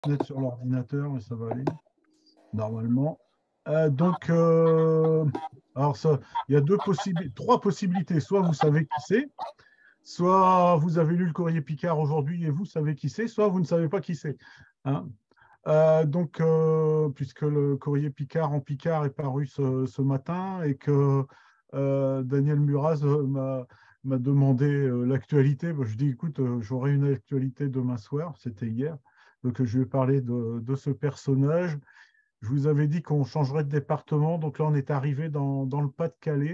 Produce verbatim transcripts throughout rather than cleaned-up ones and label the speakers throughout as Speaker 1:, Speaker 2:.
Speaker 1: Net sur l'ordinateur, mais ça va aller normalement. Euh, donc, euh, alors ça, il y a deux possibilités, trois possibilités. Soit vous savez qui c'est, soit vous avez lu le Courrier Picard aujourd'hui et vous savez qui c'est, soit vous ne savez pas qui c'est. Hein. Euh, donc, euh, puisque le Courrier Picard en Picard est paru ce, ce matin et que euh, Daniel Muraz euh, m'a m'a demandé euh, l'actualité, ben, je dis écoute, euh, j'aurai une actualité demain soir, c'était hier, donc euh, je vais parler de, de ce personnage. Je vous avais dit qu'on changerait de département, donc là on est arrivé dans, dans le Pas-de-Calais,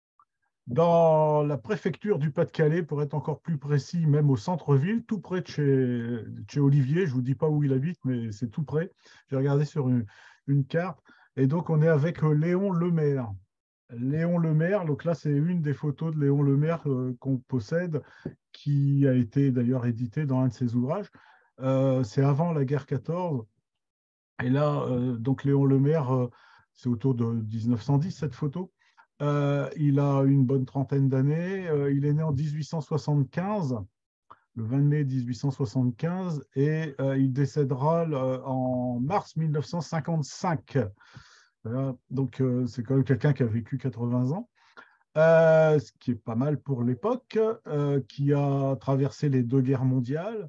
Speaker 1: dans la préfecture du Pas-de-Calais, pour être encore plus précis, même au centre-ville, tout près de chez, de chez Olivier. Je ne vous dis pas où il habite, mais c'est tout près. J'ai regardé sur une, une carte. Et donc, on est avec euh, Léon Lemaire. Léon Lemaire, donc là, c'est une des photos de Léon Lemaire euh, qu'on possède, qui a été d'ailleurs éditée dans un de ses ouvrages. Euh, c'est avant la guerre quatorze. Et là, euh, donc Léon Lemaire, euh, c'est autour de mille neuf cent dix, cette photo. Euh, il a une bonne trentaine d'années. Euh, il est né en mille huit cent soixante-quinze, le vingt mai mille huit cent soixante-quinze, et euh, il décédera euh, en mars mille neuf cent cinquante-cinq. Voilà. Donc, euh, c'est quand même quelqu'un qui a vécu quatre-vingts ans, euh, ce qui est pas mal pour l'époque, euh, qui a traversé les deux guerres mondiales.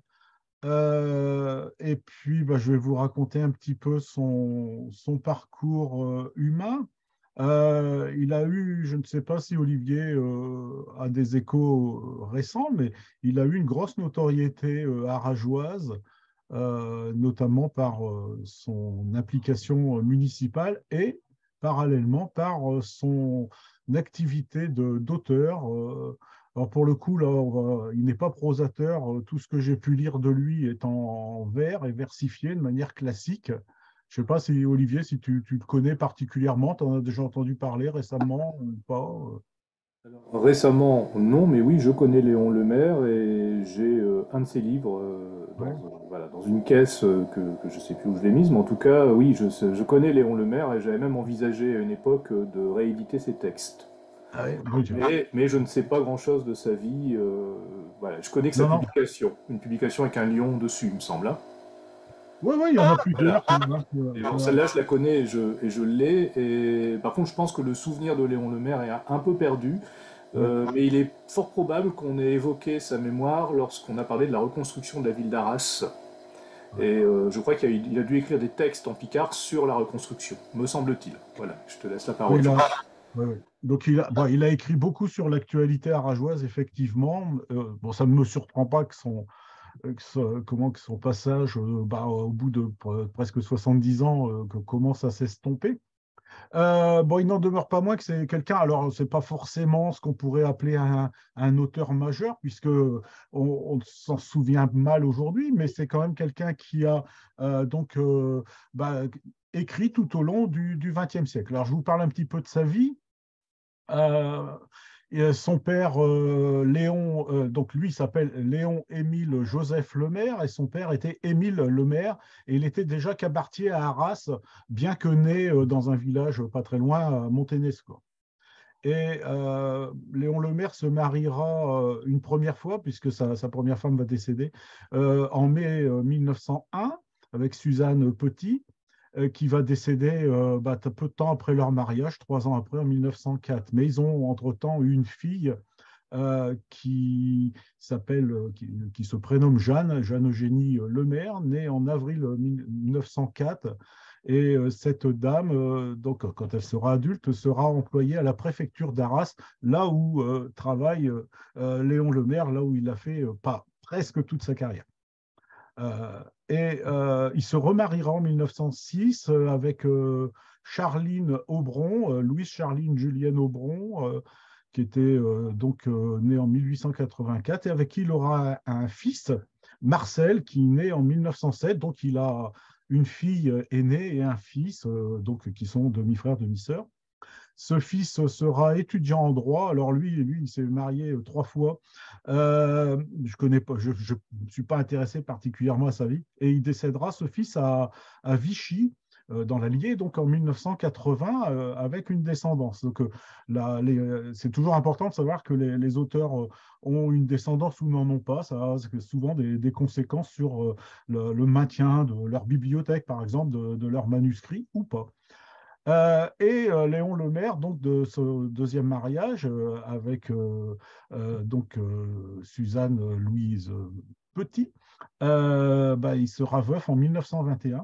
Speaker 1: Euh, et puis, bah, je vais vous raconter un petit peu son, son parcours euh, humain. Euh, il a eu, je ne sais pas si Olivier euh, a des échos récents, mais il a eu une grosse notoriété euh, aragoise, euh, notamment par euh, son implication municipale et parallèlement par euh, son activité de- d'auteur. Euh, alors pour le coup, là, on va- il n'est pas prosateur. Euh, Tout ce que j'ai pu lire de lui est en vers et versifié de manière classique. Je ne sais pas si Olivier, si tu, tu le connais particulièrement, tu en as déjà entendu parler récemment ou pas. euh.
Speaker 2: Récemment, non, mais oui, je connais Léon Lemaire et j'ai euh, un de ses livres euh, dans,
Speaker 1: Ouais.
Speaker 2: euh, voilà, dans une caisse euh, que, que je sais plus où je l'ai mise, mais en tout cas, oui, je, sais- je connais Léon Lemaire et j'avais même envisagé à une époque euh, de rééditer ses textes.
Speaker 1: Ah ouais, oui, je-
Speaker 2: Mais, mais je ne sais pas grand-chose de sa vie. Euh, voilà, je connais que sa
Speaker 1: non, non.
Speaker 2: publication, une publication avec un lion dessus, il me semble. Hein.
Speaker 1: Oui, oui, il y en a
Speaker 2: Voilà.
Speaker 1: plusieurs. Hein. Euh,
Speaker 2: Et bon,
Speaker 1: voilà.
Speaker 2: celle-là, je la connais et je, et je l'ai. Et par contre, je pense que le souvenir de Léon Lemaire est un peu perdu.
Speaker 1: Ouais.
Speaker 2: Euh, mais il est fort probable qu'on ait évoqué sa mémoire lorsqu'on a parlé de la reconstruction de la ville d'Arras.
Speaker 1: Ouais.
Speaker 2: Et euh, je crois qu'il a, il a dû écrire des textes en picard sur la reconstruction, me semble-t-il. Voilà, je te laisse la
Speaker 1: Oui,
Speaker 2: parole.
Speaker 1: il a, ouais, ouais. Donc, il a, bon, il a écrit beaucoup sur l'actualité aragoise, effectivement. Euh, bon, ça ne me surprend pas que son, euh, que son- comment que son passage, euh, bah, au bout de pre- presque soixante-dix ans, euh, que commence à s'estomper. Euh, bon, il n'en demeure pas moins que c'est quelqu'un, alors c'est pas forcément ce qu'on pourrait appeler un, un auteur majeur, puisque on, on s'en souvient mal aujourd'hui, mais c'est quand même quelqu'un qui a euh, donc euh, bah, écrit tout au long du vingtième siècle. Alors je vous parle un petit peu de sa vie. Euh, et son père, euh, Léon, euh, donc lui s'appelle Léon Émile Joseph Lemaire, et son père était Émile Lemaire, et il était déjà cabaretier à Arras, bien que né euh, dans un village pas très loin, à Monténesco. Et euh, Léon Lemaire se mariera euh, une première fois, puisque sa, sa première femme va décéder, euh, en mai euh, mille neuf cent un, avec Suzanne Petit, euh, qui va décéder euh, bah, peu de temps après leur mariage, trois ans après, en mille neuf cent quatre. Mais ils ont entre-temps eu une fille euh, qui s'appelle, euh, qui, qui se prénomme Jeanne, Jeanne Eugénie euh, Lemaire, née en avril euh, mille neuf cent quatre. Et euh, cette dame, euh, donc, quand elle sera adulte, sera employée à la préfecture d'Arras, là où euh, travaille euh, euh, Léon Lemaire, là où il a fait euh, pas presque toute sa carrière. Euh, et euh, il se remariera en mille neuf cent six euh, avec euh, Charline Aubron, euh, Louise Charline Julienne Aubron, euh, qui était euh, donc euh, née en mille huit cent quatre-vingt-quatre et avec qui il aura un, un fils, Marcel, qui est né en mille neuf cent sept. Donc il a une fille aînée et un fils, euh, donc qui sont demi-frères, demi-sœurs. Ce fils sera étudiant en droit. Alors lui, lui il s'est marié euh, trois fois. Euh, je connais pas, je ne suis pas intéressé particulièrement à sa vie. Et il décédera, ce fils, à, à Vichy, euh, dans l'Allier, donc en mille neuf cent quatre-vingts, euh, avec une descendance. Donc, euh, la- les- c'est toujours important de savoir que les, les auteurs euh, ont une descendance ou n'en ont pas. Ça a souvent des, des conséquences sur euh, le, le maintien de leur bibliothèque, par exemple, de, de leurs manuscrits ou pas. Euh, et euh, Léon Lemaire, donc de ce deuxième mariage euh, avec euh, euh, donc euh, Suzanne Louise Petit, euh, bah, il sera veuf en mille neuf cent vingt et un.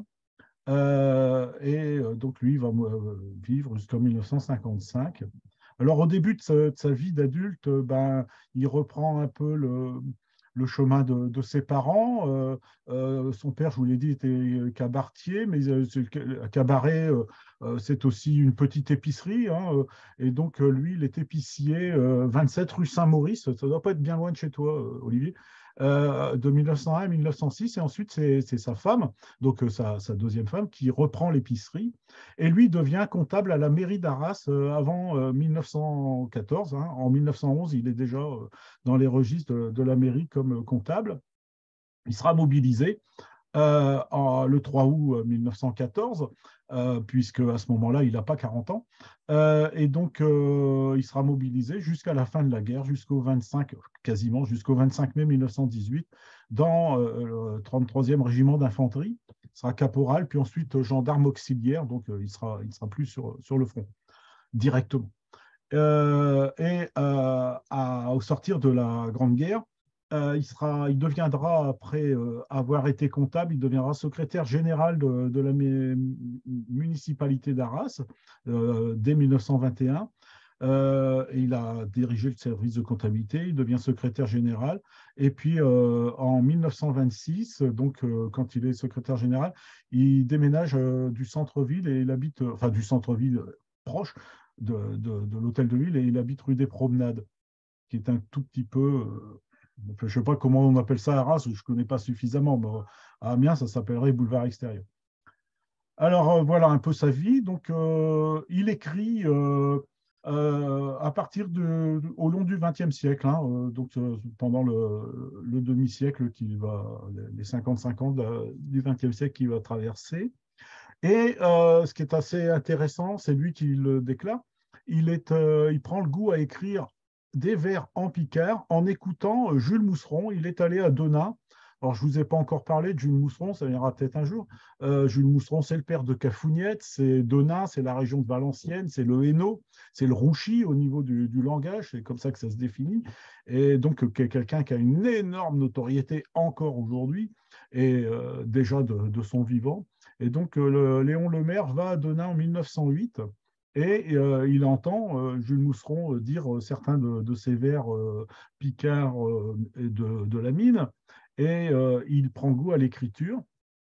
Speaker 1: Euh, et euh, donc lui va euh, vivre jusqu'en mille neuf cent cinquante-cinq. Alors au début de sa, de sa vie d'adulte, euh, ben, il reprend un peu le, le chemin de, de ses parents. Euh, euh, son père, je vous l'ai dit, était cabaretier, mais euh, c'est le cabaret, euh, euh, c'est aussi une petite épicerie, hein, euh, et donc euh, lui, il est épicier euh, vingt-sept rue Saint-Maurice. Ça ne doit pas être bien loin de chez toi, euh, Olivier. Euh, de mille neuf cent un à mille neuf cent six, et ensuite c'est c'est sa femme, donc euh, sa, sa deuxième femme, qui reprend l'épicerie. Et lui devient comptable à la mairie d'Arras euh, avant euh, mille neuf cent quatorze. Hein. En mille neuf cent onze, il est déjà euh, dans les registres de, de la mairie comme euh, comptable. Il sera mobilisé euh, en, le trois août mille neuf cent quatorze, euh, puisque à ce moment-là, il n'a pas quarante ans. Euh, et donc, euh, il sera mobilisé jusqu'à la fin de la guerre, jusqu'au vingt-cinq, quasiment jusqu'au vingt-cinq mai mille neuf cent dix-huit, dans euh, le trente-troisième régiment d'infanterie. Il sera caporal, puis ensuite gendarme auxiliaire, donc euh, il sera, il sera plus sur, sur le front directement. Euh, et euh, à, au sortir de la Grande Guerre, euh, il, sera, il deviendra, après euh, avoir été comptable, il deviendra secrétaire général de, de la municipalité d'Arras euh, dès mille neuf cent vingt et un. Euh, et il a dirigé le service de comptabilité, il devient secrétaire général. Et puis euh, en mille neuf cent vingt-six, donc euh, quand il est secrétaire général, il déménage euh, du centre-ville et il habite, euh, enfin du centre-ville proche de, de, de l'hôtel de ville, et il habite rue des Promenades, qui est un tout petit peu, euh, je ne sais pas comment on appelle ça à Arras, je ne connais pas suffisamment, mais à Amiens, ça s'appellerait boulevard extérieur. Alors euh, voilà un peu sa vie. Donc euh, il écrit euh, euh, à partir de, au long du vingtième siècle, hein, euh, donc euh, pendant le, le demi-siècle qui va, les cinquante-cinq ans de, du vingtième siècle qu'il va traverser. Et euh, ce qui est assez intéressant, c'est lui qui le déclare. Il, est, euh, il prend le goût à écrire des vers en picard en écoutant euh, Jules Mousseron. Il est allé à Denain. Alors, je ne vous ai pas encore parlé de Jules Mousseron, ça viendra peut-être un jour. Euh, Jules Mousseron, c'est le père de Cafougnette, c'est Denain, c'est la région de Valenciennes, c'est le Hainaut, c'est le Rouchy au niveau du, du langage, c'est comme ça que ça se définit. Et donc, euh, quelqu'un qui a une énorme notoriété encore aujourd'hui, et euh, déjà de, de son vivant. Et donc, euh, le, Léon Lemaire va à Denain en mille neuf cent huit et euh, il entend euh, Jules Mousseron euh, dire euh, certains de, de ses vers euh, picards euh, de, de la mine, et euh, il prend goût à l'écriture.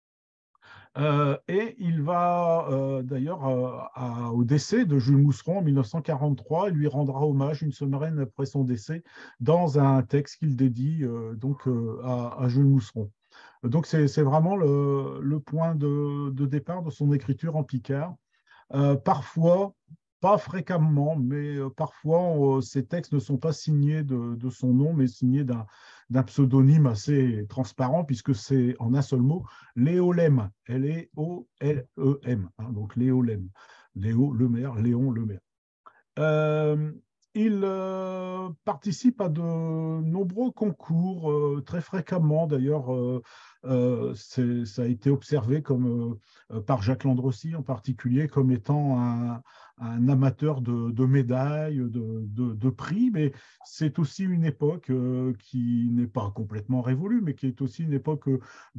Speaker 1: Euh, et il va euh, d'ailleurs euh, au décès de Jules Mousseron en mille neuf cent quarante-trois, il lui rendra hommage une semaine après son décès dans un texte qu'il dédie euh, donc euh, à, à Jules Mousseron. Donc c'est vraiment le, le point de, de, départ de son écriture en picard. Euh, parfois, pas fréquemment, mais euh, parfois, euh, ces textes ne sont pas signés de, de son nom, mais signés d'un pseudonyme assez transparent, puisque c'est en un seul mot, Léo Lem, L E O L E M, hein, donc Léo Lem, Léo Lemaire, Léon Lemaire. Euh, il euh, participe à de nombreux concours, euh, très fréquemment d'ailleurs. Euh, euh, ça a été observé comme, euh, par Jacques Landrecy en particulier comme étant un, un amateur de, de médailles, de, de, de, prix, mais c'est aussi une époque euh, qui n'est pas complètement révolue, mais qui est aussi une époque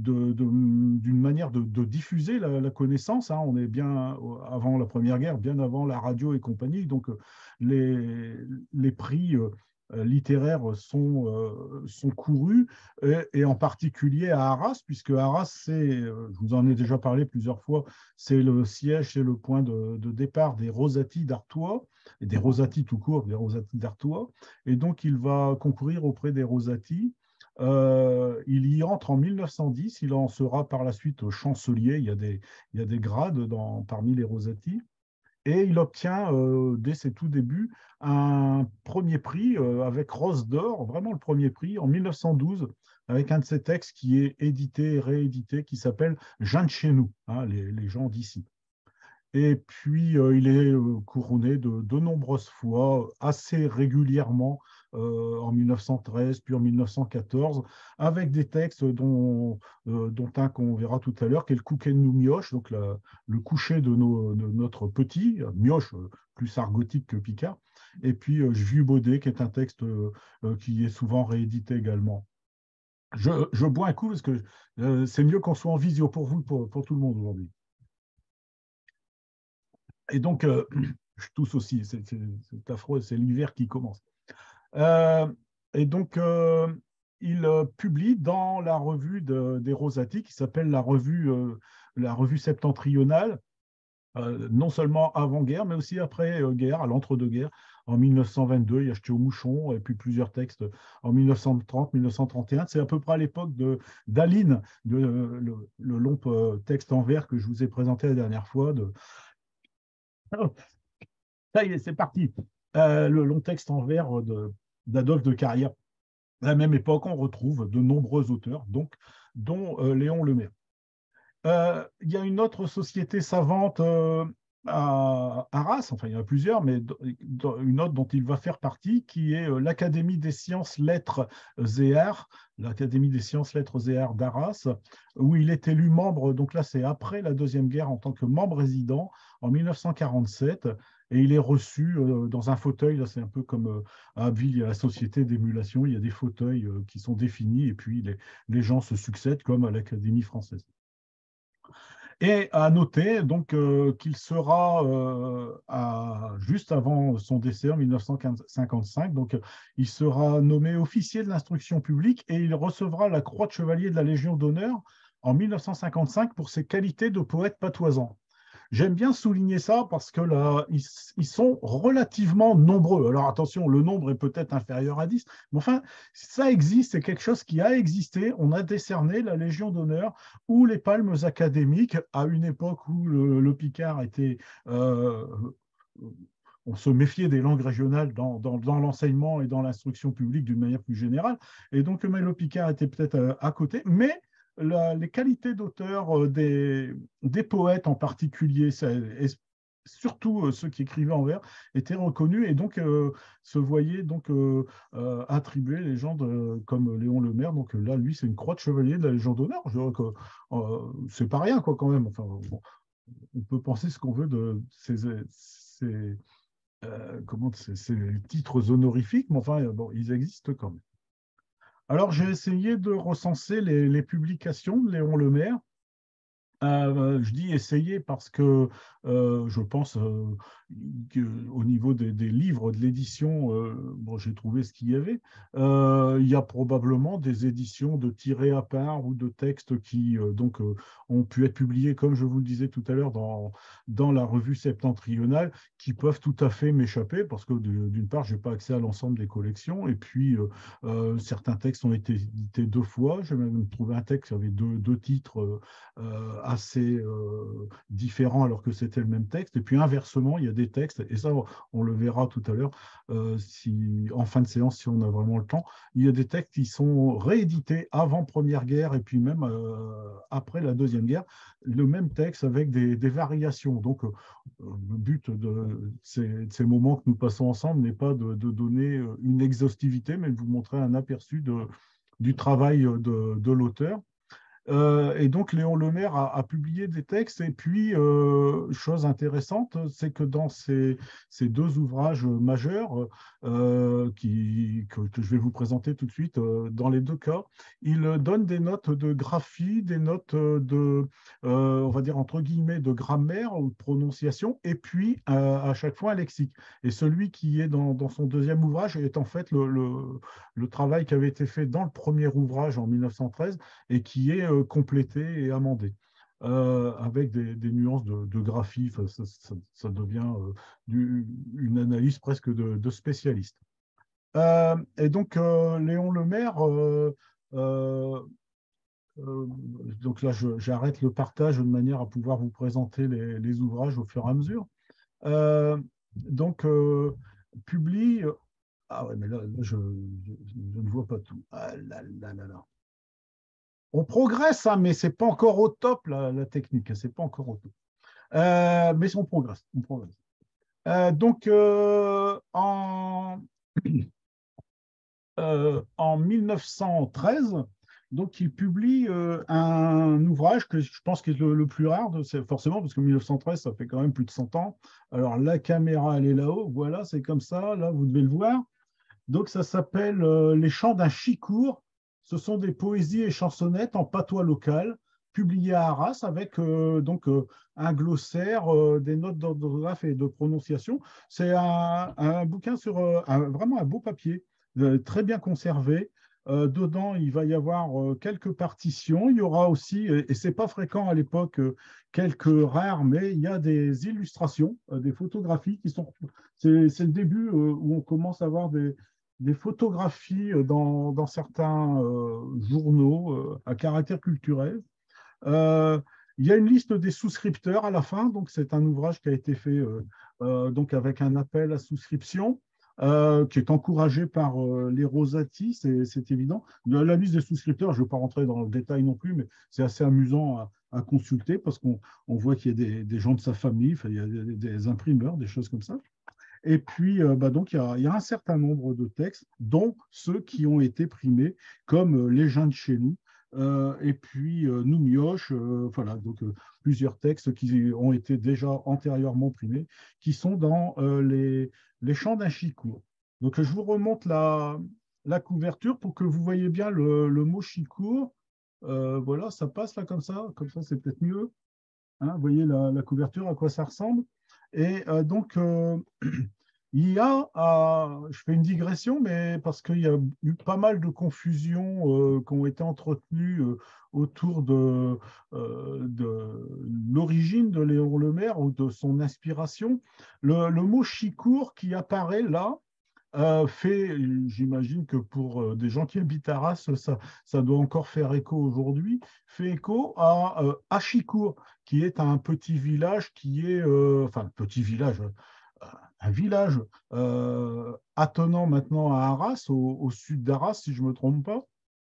Speaker 1: d'une manière de, de diffuser la, la connaissance. Hein. On est bien avant la Première Guerre, bien avant la radio et compagnie, donc les, les prix euh, littéraires sont, euh, sont courus, et, et, en particulier à Arras, puisque Arras, c'est, euh, je vous en ai déjà parlé plusieurs fois, c'est le siège, c'est le point de, de départ des Rosati d'Artois, et des Rosati tout court, des Rosati d'Artois, et donc il va concourir auprès des Rosati. Euh, il y entre en mille neuf cent dix, il en sera par la suite chancelier, il y a des, il y a des grades dans, parmi les Rosati. Et il obtient, euh, dès ses tout débuts, un premier prix euh, avec Rose d'Or, vraiment le premier prix, en mille neuf cent douze, avec un de ses textes qui est édité et réédité, qui s'appelle Jean de chez nous, hein, les, les gens d'ici. Et puis, euh, il est euh, couronné de, de nombreuses fois, assez régulièrement, euh, en mille neuf cent treize, puis en mille neuf cent quatorze, avec des textes dont, euh, dont un qu'on verra tout à l'heure, qui est le Couquet de nous Mioche, donc la- le coucher de, nos- de notre petit, euh, Mioche, euh, plus argotique que Picard, et puis euh, Jules Baudet, qui est un texte euh, euh, qui est souvent réédité également. Je, je bois un coup parce que euh, c'est mieux qu'on soit en visio pour vous, pour, pour tout le monde aujourd'hui. Et donc, euh, je tousse aussi, c'est c'est affreux, c'est l'hiver qui commence. Euh, et donc, euh, il euh, publie dans la revue de- des Rosati, qui s'appelle la revue, euh, la revue septentrionale, euh, non seulement avant-guerre, mais aussi après-guerre, à l'entre-deux-guerres. En mille neuf cent vingt-deux, il y a Jeté au mouchon, et puis plusieurs textes en mille neuf cent trente, mille neuf cent trente et un. C'est à peu près à l'époque de d'Aline, de, le, le long euh, texte en vers que je vous ai présenté la dernière fois. De... Oh, ça y est, c'est parti. Euh, le long texte en vers de- d'Adolphe de Carrière. À la même époque, on retrouve de nombreux auteurs, donc, dont euh, Léon Lemaitre. Euh, il y a une autre société savante euh, à Arras, enfin il y en a plusieurs, mais une autre dont il va faire partie, qui est euh, l'Académie des sciences, lettres et arts, l'Académie des sciences, lettres et arts d'Arras, où il est élu membre, donc là c'est après la Deuxième Guerre, en tant que membre résident en mille neuf cent quarante-sept, et il est reçu euh, dans un fauteuil, là c'est un peu comme euh, à Abbeville, il y a la société d'émulation, il y a des fauteuils euh, qui sont définis, et puis les, les gens se succèdent comme à l'Académie française. Et à noter donc euh, qu'il sera euh, à, juste avant son décès en mille neuf cent cinquante-cinq, donc euh, il sera nommé officier de l'instruction publique et il recevra la croix de chevalier de la Légion d'honneur en mille neuf cent cinquante-cinq pour ses qualités de poète patoisant. J'aime bien souligner ça parce que là, ils, ils, sont relativement nombreux. Alors attention, le nombre est peut-être inférieur à dix, mais enfin, ça existe, c'est quelque chose qui a existé. On a décerné la Légion d'honneur ou les palmes académiques à une époque où le, le Picard était... Euh, on se méfiait des langues régionales dans, dans, dans l'enseignement et dans l'instruction publique d'une manière plus générale. Et donc, Melo Picard était peut-être à, à côté, mais la, les qualités d'auteur euh, des, des poètes en particulier, ça, et surtout euh, ceux qui écrivaient en vers, étaient reconnus et donc euh, se voyaient donc euh, euh, attribuer les gens de, comme Léon Lemaire. Donc là, lui, c'est une croix de chevalier de la Légion d'honneur. Je dirais que euh, c'est pas rien, quoi, quand même. Enfin, bon, on peut penser ce qu'on veut de ces, ces, euh, comment, ces, ces titres honorifiques, mais enfin, bon, ils existent quand même. Alors, j'ai essayé de recenser les, les publications de Léon Lemaire. Euh, je dis essayer parce que euh, je pense euh, qu'au niveau des, des livres de l'édition, euh, bon, j'ai trouvé ce qu'il y avait. Euh, il y a probablement des éditions de tirés à part ou de textes qui euh, donc, euh, ont pu être publiés, comme je vous le disais tout à l'heure, dans, dans la revue septentrionale, qui peuvent tout à fait m'échapper parce que d'une part, je n'ai pas accès à l'ensemble des collections et puis euh, euh, certains textes ont été édités deux fois. J'ai même trouvé un texte qui avait deux, deux titres. Euh, assez euh, différents alors que c'était le même texte. Et puis inversement, il y a des textes, et ça on le verra tout à l'heure euh, si, en fin de séance si on a vraiment le temps, il y a des textes qui sont réédités avant Première Guerre et puis même euh, après la Deuxième Guerre, le même texte avec des, des variations. Donc euh, le but de ces, de ces moments que nous passons ensemble n'est pas de, de donner une exhaustivité, mais de vous montrer un aperçu de, du travail de, de l'auteur. Euh, et donc, Léon Lemaire a, a publié des textes. Et puis, euh, chose intéressante, c'est que dans ces, ces deux ouvrages majeurs euh, qui, que, que je vais vous présenter tout de suite, euh, dans les deux cas, il donne des notes de graphie, des notes de, euh, on va dire, entre guillemets, de grammaire ou de prononciation, et puis euh, à chaque fois un lexique. Et celui qui est dans, dans son deuxième ouvrage est en fait le, le, le travail qui avait été fait dans le premier ouvrage en mille neuf cent treize et qui est euh, complété et amendé. Euh, avec des, des nuances de, de graphie, ça, ça, ça devient euh, du, une analyse presque de, de spécialiste. Euh, et donc, euh, Léon Lemaire, euh, euh, euh, donc là, j'arrête le partage de manière à pouvoir vous présenter les, les ouvrages au fur et à mesure. Euh, donc, euh, publie. Ah ouais, mais là, là je, je, je, ne vois pas tout. Ah là là là là. On progresse, hein, mais c'est pas encore au top, la, la technique. C'est pas encore au top. Euh, mais on progresse. On progresse. Euh, donc, euh, en, euh, en mille neuf cent treize, donc, il publie euh, un ouvrage que je pense qui est le, le plus rare, de, forcément, parce que mille neuf cent treize, ça fait quand même plus de cent ans. Alors, la caméra, elle est là-haut. Voilà, c'est comme ça. Là, vous devez le voir. Donc, ça s'appelle euh, Les chants d'un chicour. Ce sont des poésies et chansonnettes en patois local, publiées à Arras avec euh, donc, euh, un glossaire, euh, des notes d'orthographe et de prononciation. C'est un, un bouquin sur euh, un- vraiment un beau papier, euh, très bien conservé. Euh, dedans, il va y avoir euh, quelques partitions. Il y aura aussi, et c'est pas fréquent à l'époque, euh, quelques rares, mais il y a des illustrations, euh, des photographies qui sont. C'est c'est le début euh, où on commence à avoir des, des photographies euh, dans, dans certains euh, journaux euh, à caractère culturel. Euh, il y a une liste des souscripteurs à la fin, donc c'est un ouvrage qui a été fait euh, euh, donc avec un appel à souscription. Euh, qui est encouragé par euh, les Rosati, c'est évident. De la liste des souscripteurs, je ne vais pas rentrer dans le détail non plus, mais c'est assez amusant à, à consulter parce qu'on on voit qu'il y a des, des, gens de sa famille, il y a des, des imprimeurs, des choses comme ça. Et puis, euh, bah donc, il y, a, il y, a un certain nombre de textes, dont ceux qui ont été primés, comme euh, Les gens de chez nous, euh, et puis euh, Nous Mioche, euh, voilà, donc euh, plusieurs textes qui ont été déjà antérieurement primés, qui sont dans euh, les, les chants d'un chicourt. Donc, je vous remonte la, la couverture pour que vous voyez bien le, le mot chicourt. Euh, voilà, ça passe là comme ça, comme ça c'est peut-être mieux. Hein, vous voyez la, la, couverture, à quoi ça ressemble. Et euh, donc, euh, il y a, euh, je fais une digression, mais parce qu'il y a eu pas mal de confusions euh, qui ont été entretenues euh, autour de, euh, de l'origine de Léon Lemaire ou de son inspiration. Le, le mot chicourt qui apparaît là, euh, fait, j'imagine que pour euh, des gens qui habitent Arras, ça, ça doit encore faire écho aujourd'hui, fait écho à euh, Achicourt, qui est un petit village qui est, euh, enfin, petit village, euh, un village euh, attenant maintenant à Arras, au, au sud d'Arras, si je ne me trompe pas.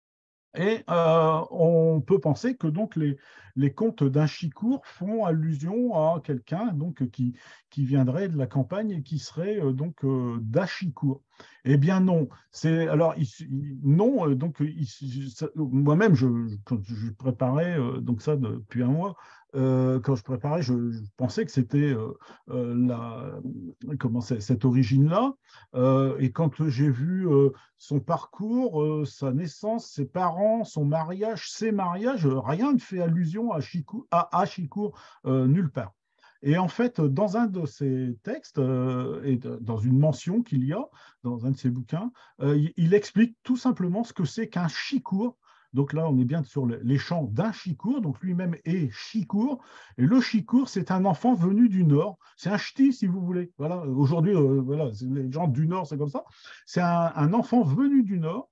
Speaker 1: Et euh, on peut penser que donc les, les contes d'Achicourt font allusion à quelqu'un donc qui, qui viendrait de la campagne et qui serait euh, donc euh, d'Achicourt. Eh bien non, c'est alors il- il- non euh, donc il- ça- moi-même je, je- quand je préparais euh, donc ça depuis un mois. Euh, quand je préparais, je, je pensais que c'était euh, euh, la comment c'est- cette origine-là. Euh, et quand j'ai vu euh, son parcours, euh, sa naissance, ses parents, son mariage, ses mariages, euh, rien ne fait allusion à Chicourt, à, à Chicourt euh, nulle part. Et en fait, dans un de ses textes, euh, et de- dans une mention qu'il y a, dans un de ses bouquins, euh, il, il explique tout simplement ce que c'est qu'un chicourt. Donc là, on est bien sur le- les chants d'un chicourt, donc lui-même est chicourt. Et le chicourt, c'est un enfant venu du Nord. C'est un ch'ti, si vous voulez. Voilà, aujourd'hui, euh, voilà, les gens du Nord, c'est comme ça. C'est un, un enfant venu du Nord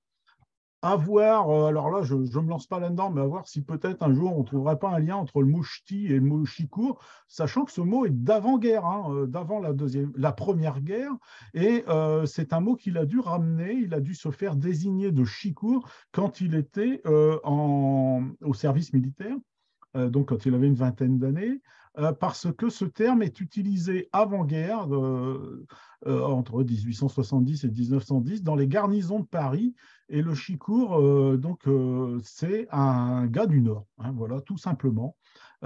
Speaker 1: à voir, euh, alors là, je ne me lance pas là-dedans, mais à voir si peut-être un jour on ne trouverait pas un lien entre le mot ch'ti et le mot chicourt, sachant que ce mot est d'avant-guerre, hein, euh, d'avant la, deuxième, la première guerre, et euh, c'est un mot qu'il a dû ramener, il a dû se faire désigner de chicourt quand il était euh, en, au service militaire, euh, donc quand il avait une vingtaine d'années, euh, parce que ce terme est utilisé avant-guerre, euh, euh, entre dix-huit cent soixante-dix et mille neuf cent dix, dans les garnisons de Paris. Et le chicourt, euh, donc, euh, c'est un gars du Nord, hein, voilà, tout simplement.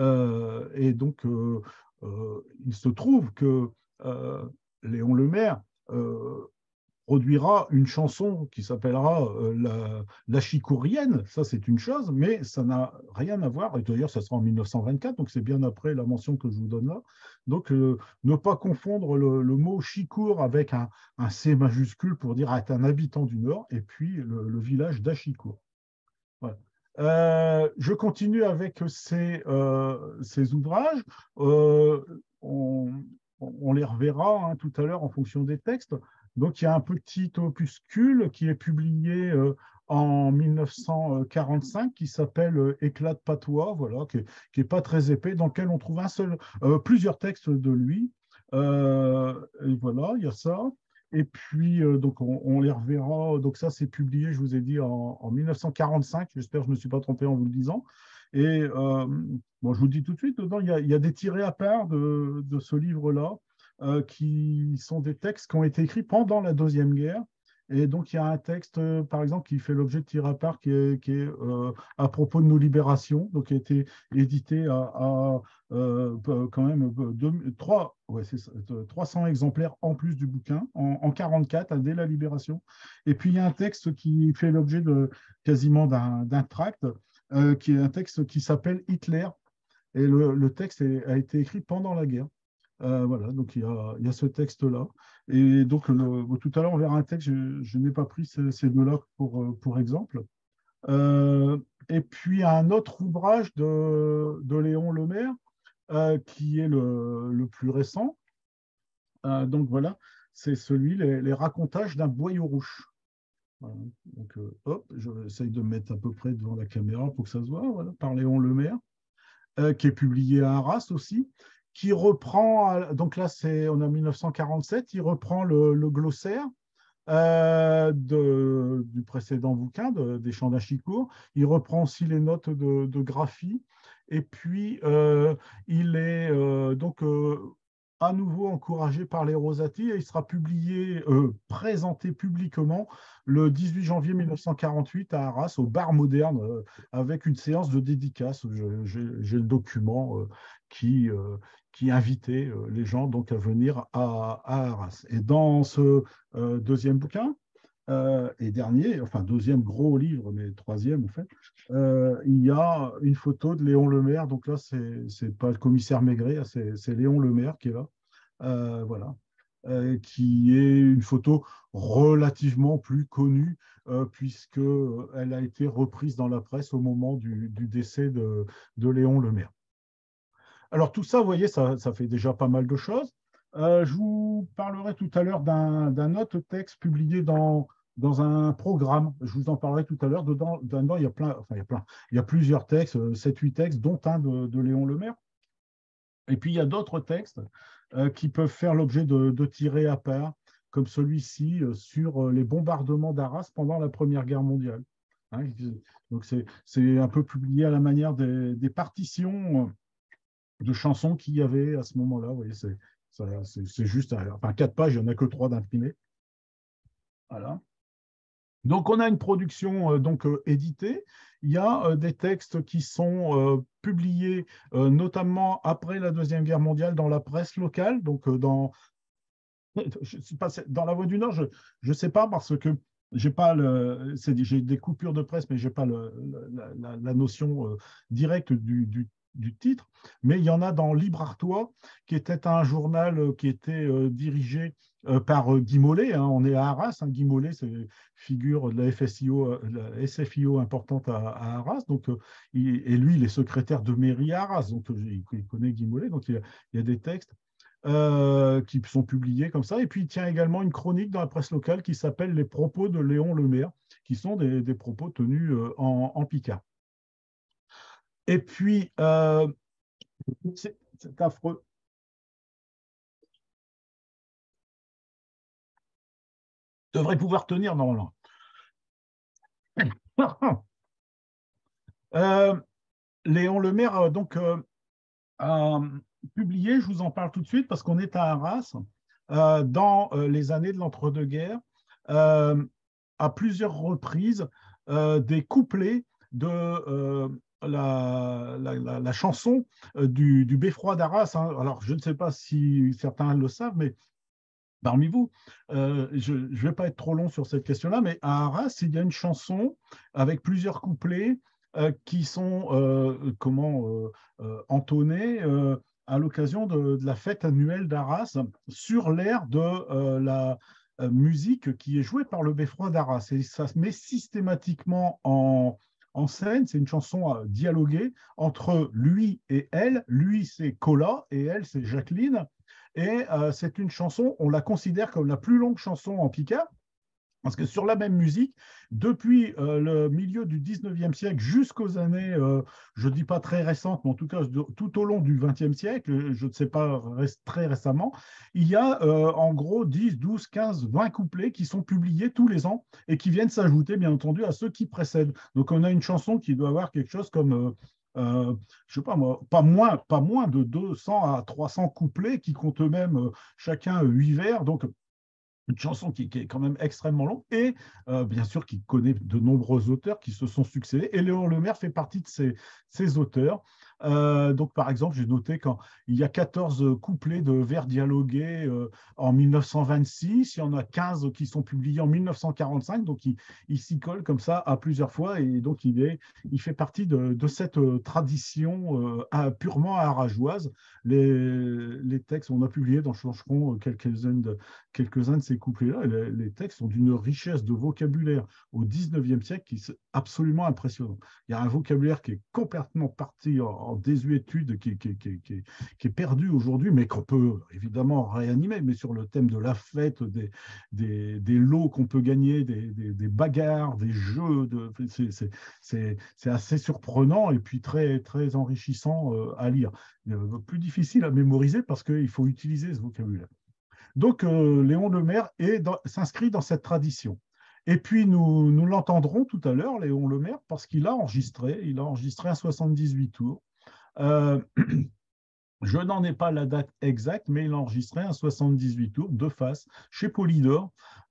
Speaker 1: Euh, et donc, euh, euh, il se trouve que euh, Léon Lemaire euh, produira une chanson qui s'appellera euh, la, la Chicourienne, ça c'est une chose, mais ça n'a rien à voir, et d'ailleurs ça sera en mille neuf cent vingt-quatre, donc c'est bien après la mention que je vous donne là. Donc euh, ne pas confondre le, le mot Chicour avec un, un C majuscule pour dire être un habitant du Nord, et puis le, le village d'Achicourt. Voilà. Euh, je continue avec ces, euh, ces ouvrages. Euh, on, on les reverra hein, tout à l'heure en fonction des textes. Donc, il y a un petit opuscule qui est publié euh, en mille neuf cent quarante-cinq qui s'appelle euh, Éclat de patois, voilà, qui n'est pas très épais, dans lequel on trouve un seul, euh, plusieurs textes de lui. Euh, et voilà, il y a ça. Et puis, euh, donc, on, on les reverra. Donc, ça, c'est publié, je vous ai dit, en, en mille neuf cent quarante-cinq. J'espère que je ne me suis pas trompé en vous le disant. Et euh, bon, je vous dis tout de suite, dedans, il y a, il y a des tirés à part de, de ce livre-là, euh, qui sont des textes qui ont été écrits pendant la Deuxième Guerre. Et donc, il y a un texte, euh, par exemple, qui fait l'objet de tirés à part, qui est, qui est euh, à propos de nos libérations, donc qui a été édité à, à euh, quand même deux, trois, ouais, c'est ça, trois cents exemplaires en plus du bouquin, en, en quarante-quatre, hein, dès la libération. Et puis, il y a un texte qui fait l'objet de quasiment d'un d'un tract, euh, qui est un texte qui s'appelle Hitler. Et le, le texte est- a été écrit pendant la guerre. Euh, voilà, donc il y a, il y a ce texte-là. Et donc, le- bon, tout à l'heure, on verra un texte, je, je n'ai pas pris ces, ces deux-là pour, euh, pour exemple. Euh, et puis, un autre ouvrage de, de Léon Lemaire, euh, qui est le, le plus récent. Euh, donc, voilà, c'est celui, les, les racontages d'un boyau rouge. Voilà. Donc, euh, hop, j'essaye de me mettre à peu près devant la caméra pour que ça se voit, voilà, par Léon Lemaire, euh, qui est publié à Arras aussi, qui reprend, donc là, c'est, on a mille neuf cent quarante-sept, il reprend le, le glossaire euh, de, du précédent bouquin, de, des Chants d'Achicourt. Il reprend aussi les notes de, de graphie. Et puis, euh, il est euh, donc euh, à nouveau encouragé par les Rosati et il sera publié, euh, présenté publiquement le dix-huit janvier mille neuf cent quarante-huit à Arras, au Bar Moderne, euh, avec une séance de dédicace. J'ai le document euh, qui, euh, qui invitait euh, les gens donc, à venir à, à Arras. Et dans ce euh, deuxième bouquin, euh, et dernier, enfin deuxième gros livre, mais troisième en fait, euh, il y a une photo de Léon Lemaire. Donc là, c'est c'est pas le commissaire Maigret, c'est Léon Lemaire qui est là. Euh, voilà. Euh, qui est une photo relativement plus connue, euh, puisqu'elle a été reprise dans la presse au moment du, du décès de, de Léon Lemaire. Alors tout ça, vous voyez, ça, ça fait déjà pas mal de choses. Euh, je vous parlerai tout à l'heure d'un autre texte publié dans, dans un programme. Je vous en parlerai tout à l'heure. Dedans, dedans, il y a plein, enfin, il y a plein, il y a plusieurs textes, sept huit textes, dont un de, de Léon Lemaire. Et puis, il y a d'autres textes euh, qui peuvent faire l'objet de, de tirés à part, comme celui-ci euh, sur euh, les bombardements d'Arras pendant la Première Guerre mondiale. Hein, donc, c'est un peu publié à la manière des, des partitions de chansons qu'il y avait à ce moment-là. Vous voyez, c'est juste, enfin, quatre pages, il n'y en a que trois d'imprimés. Voilà. Donc, on a une production euh, donc euh, éditée. Il y a euh, des textes qui sont euh, publiés euh, notamment après la Deuxième Guerre mondiale dans la presse locale. Donc, euh, dans, je suis pas, dans la Voix du Nord, je ne sais pas parce que j'ai pas le, j'ai des coupures de presse, mais j'ai pas le, la, la, la, notion euh, directe du, du, du, titre. Mais il y en a dans Libre Artois, qui était un journal euh, qui était euh, dirigé euh, par euh, Guy Mollet. Hein, on est à Arras. Hein, Guy Mollet, c'est figure de la F S I O, euh, la S F I O importante à, à Arras. Donc, euh, il, et lui, il est secrétaire de mairie à Arras. Donc, euh, il, il connaît Guy Mollet. Donc, il y a, il y a des textes. Euh, qui sont publiés comme ça. Et puis, il tient également une chronique dans la presse locale qui s'appelle Les propos de Léon Lemaire, qui sont des, des propos tenus euh, en, en Picard. Et puis, euh, c'est affreux. Devrait pouvoir tenir normalement. euh, Léon Lemaire, donc, euh, a publié, je vous en parle tout de suite parce qu'on est à Arras, euh, dans euh, les années de l'entre-deux-guerres, euh, à plusieurs reprises, euh, des couplets de euh, la, la, la, la, chanson euh, du, du Beffroi d'Arras. Hein. Alors, je ne sais pas si certains le savent, mais parmi vous, euh, je ne vais pas être trop long sur cette question-là, mais à Arras, il y a une chanson avec plusieurs couplets euh, qui sont euh, comment euh, euh, entonnés euh, à l'occasion de, de la fête annuelle d'Arras sur l'air de euh, la euh, musique qui est jouée par le Beffroi d'Arras. Et ça se met systématiquement en, en scène. C'est une chanson euh, dialoguée entre lui et elle. Lui, c'est Cola et elle, c'est Jacqueline. Et euh, c'est une chanson, on la considère comme la plus longue chanson en picard, parce que sur la même musique, depuis euh, le milieu du dix-neuvième siècle jusqu'aux années, euh, je ne dis pas très récentes, mais en tout cas de, tout au long du vingtième siècle, je ne sais pas reste, très récemment, il y a euh, en gros dix, douze, quinze, vingt couplets qui sont publiés tous les ans et qui viennent s'ajouter, bien entendu, à ceux qui précèdent. Donc on a une chanson qui doit avoir quelque chose comme... Euh, euh, je sais pas moi, pas moins, pas moins de deux cents à trois cents couplets qui comptent eux-mêmes euh, chacun huit vers. Donc, une chanson qui, qui est quand même extrêmement longue et euh, bien sûr qui connaît de nombreux auteurs qui se sont succédés. Et Léon Lemaire fait partie de ces, ces auteurs. Euh, donc, par exemple, j'ai noté quand il y a quatorze couplets de vers dialogués euh, en mille neuf cent vingt-six, il y en a quinze qui sont publiés en mille neuf cent quarante-cinq, donc il, il s'y colle comme ça à plusieurs fois et donc il, est, il fait partie de, de cette euh, tradition euh, à, purement arageoise. Les, les textes, on a publié dans Changeron quelques-uns de, quelques-uns de ces couplets-là. Les, les textes sont d'une richesse de vocabulaire au dix-neuvième siècle qui est absolument impressionnant. Il y a un vocabulaire qui est complètement parti en, en désuétude, qui, qui, qui, qui, qui est perdu aujourd'hui, mais qu'on peut évidemment réanimer, mais sur le thème de la fête, des, des, des lots qu'on peut gagner, des, des, des bagarres, des jeux, de, c'est, c'est, c'est, c'est assez surprenant et puis très, très enrichissant euh, à lire. Euh, plus difficile à mémoriser parce qu'il faut utiliser ce vocabulaire. Donc, euh, Léon Lemaire s'inscrit dans cette tradition. Et puis, nous, nous l'entendrons tout à l'heure, Léon Lemaire, parce qu'il a enregistré, il a enregistré un soixante-dix-huit tours. Euh, je n'en ai pas la date exacte, mais il a enregistré un soixante-dix-huit tours, de face, chez Polydor.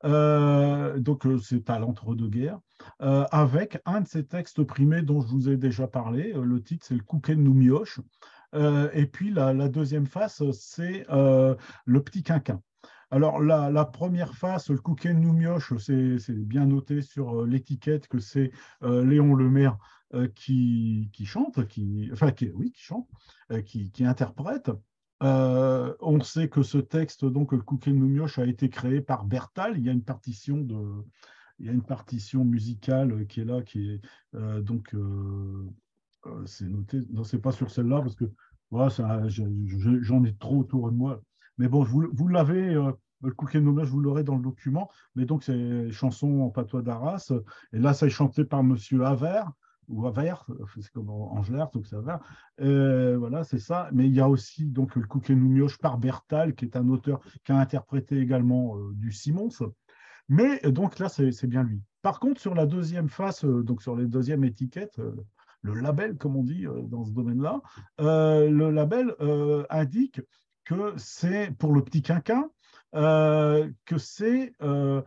Speaker 1: Euh, donc, euh, c'est à l'entre-deux-guerres, euh, avec un de ces textes primés dont je vous ai déjà parlé. Euh, le titre, c'est le Couquet nous mioche. Euh, et puis, la, la deuxième face, c'est euh, le Petit Quinquin. Alors, la, la, première face, le Couquet nous mioche, c'est bien noté sur euh, l'étiquette que c'est euh, Léon Lemaire euh, qui, qui, chante, qui, enfin, qui, oui, qui chante, euh, qui, qui, interprète. Euh, on sait que ce texte, donc, le Couquet nous mioche, a été créé par Bertal. Il y a une partition de, il y a une partition musicale qui est là, qui est euh, donc, euh, euh, c'est noté. Non, c'est pas sur celle-là parce que voilà, j'en ai trop autour de moi. Mais bon, vous, vous l'avez, euh, le Couquet de je vous l'aurai dans le document. Mais donc, c'est chanson en patois d'Arras. Et là, ça est chanté par Monsieur Havert, ou Havert, c'est comme Angelert, donc c'est Havert. Euh, voilà, c'est ça. Mais il y a aussi donc le Couquet Noumioche par Bertal, qui est un auteur qui a interprété également euh, du Simons. Mais donc là, c'est bien lui. Par contre, sur la deuxième face, euh, donc sur les deuxièmes étiquettes, euh, le label, comme on dit euh, dans ce domaine-là, euh, le label euh, indique que c'est pour le Petit Quinquin, euh, que c'est euh,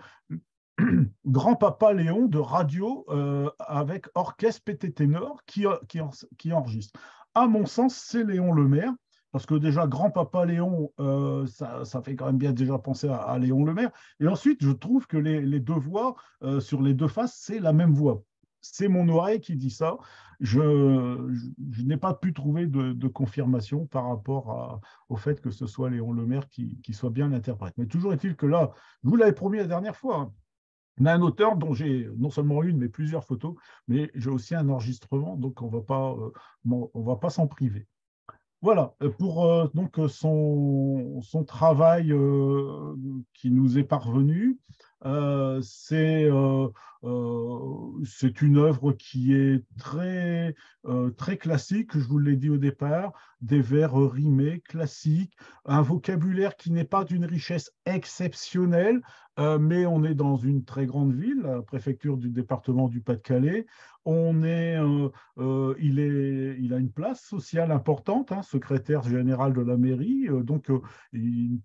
Speaker 1: Grand-Papa Léon de radio euh, avec orchestre pété ténor qui, qui, qui enregistre. À mon sens, c'est Léon Lemaire, parce que déjà, Grand-Papa Léon, euh, ça, ça fait quand même bien déjà penser à, à Léon Lemaire. Et ensuite, je trouve que les, les deux voix, euh, sur les deux faces, c'est la même voix. C'est mon oreille qui dit ça. Je, je, je n'ai pas pu trouver de, de confirmation par rapport à, au fait que ce soit Léon Lemaire qui, qui soit bien l'interprète. Mais toujours est-il que là, je vous l'avais promis la dernière fois, hein, on a un auteur dont j'ai non seulement une, mais plusieurs photos, mais j'ai aussi un enregistrement, donc on va pas, euh, on va pas s'en priver. Voilà, pour euh, donc son, son travail euh, qui nous est parvenu, euh, c'est euh, euh, c'est une œuvre qui est très, euh, très classique, je vous l'ai dit au départ, des vers rimés, classiques, un vocabulaire qui n'est pas d'une richesse exceptionnelle, euh, mais on est dans une très grande ville, la préfecture du département du Pas-de-Calais. On est, euh, euh, il est, il a une place sociale importante, hein, secrétaire général de la mairie, euh, donc euh, il,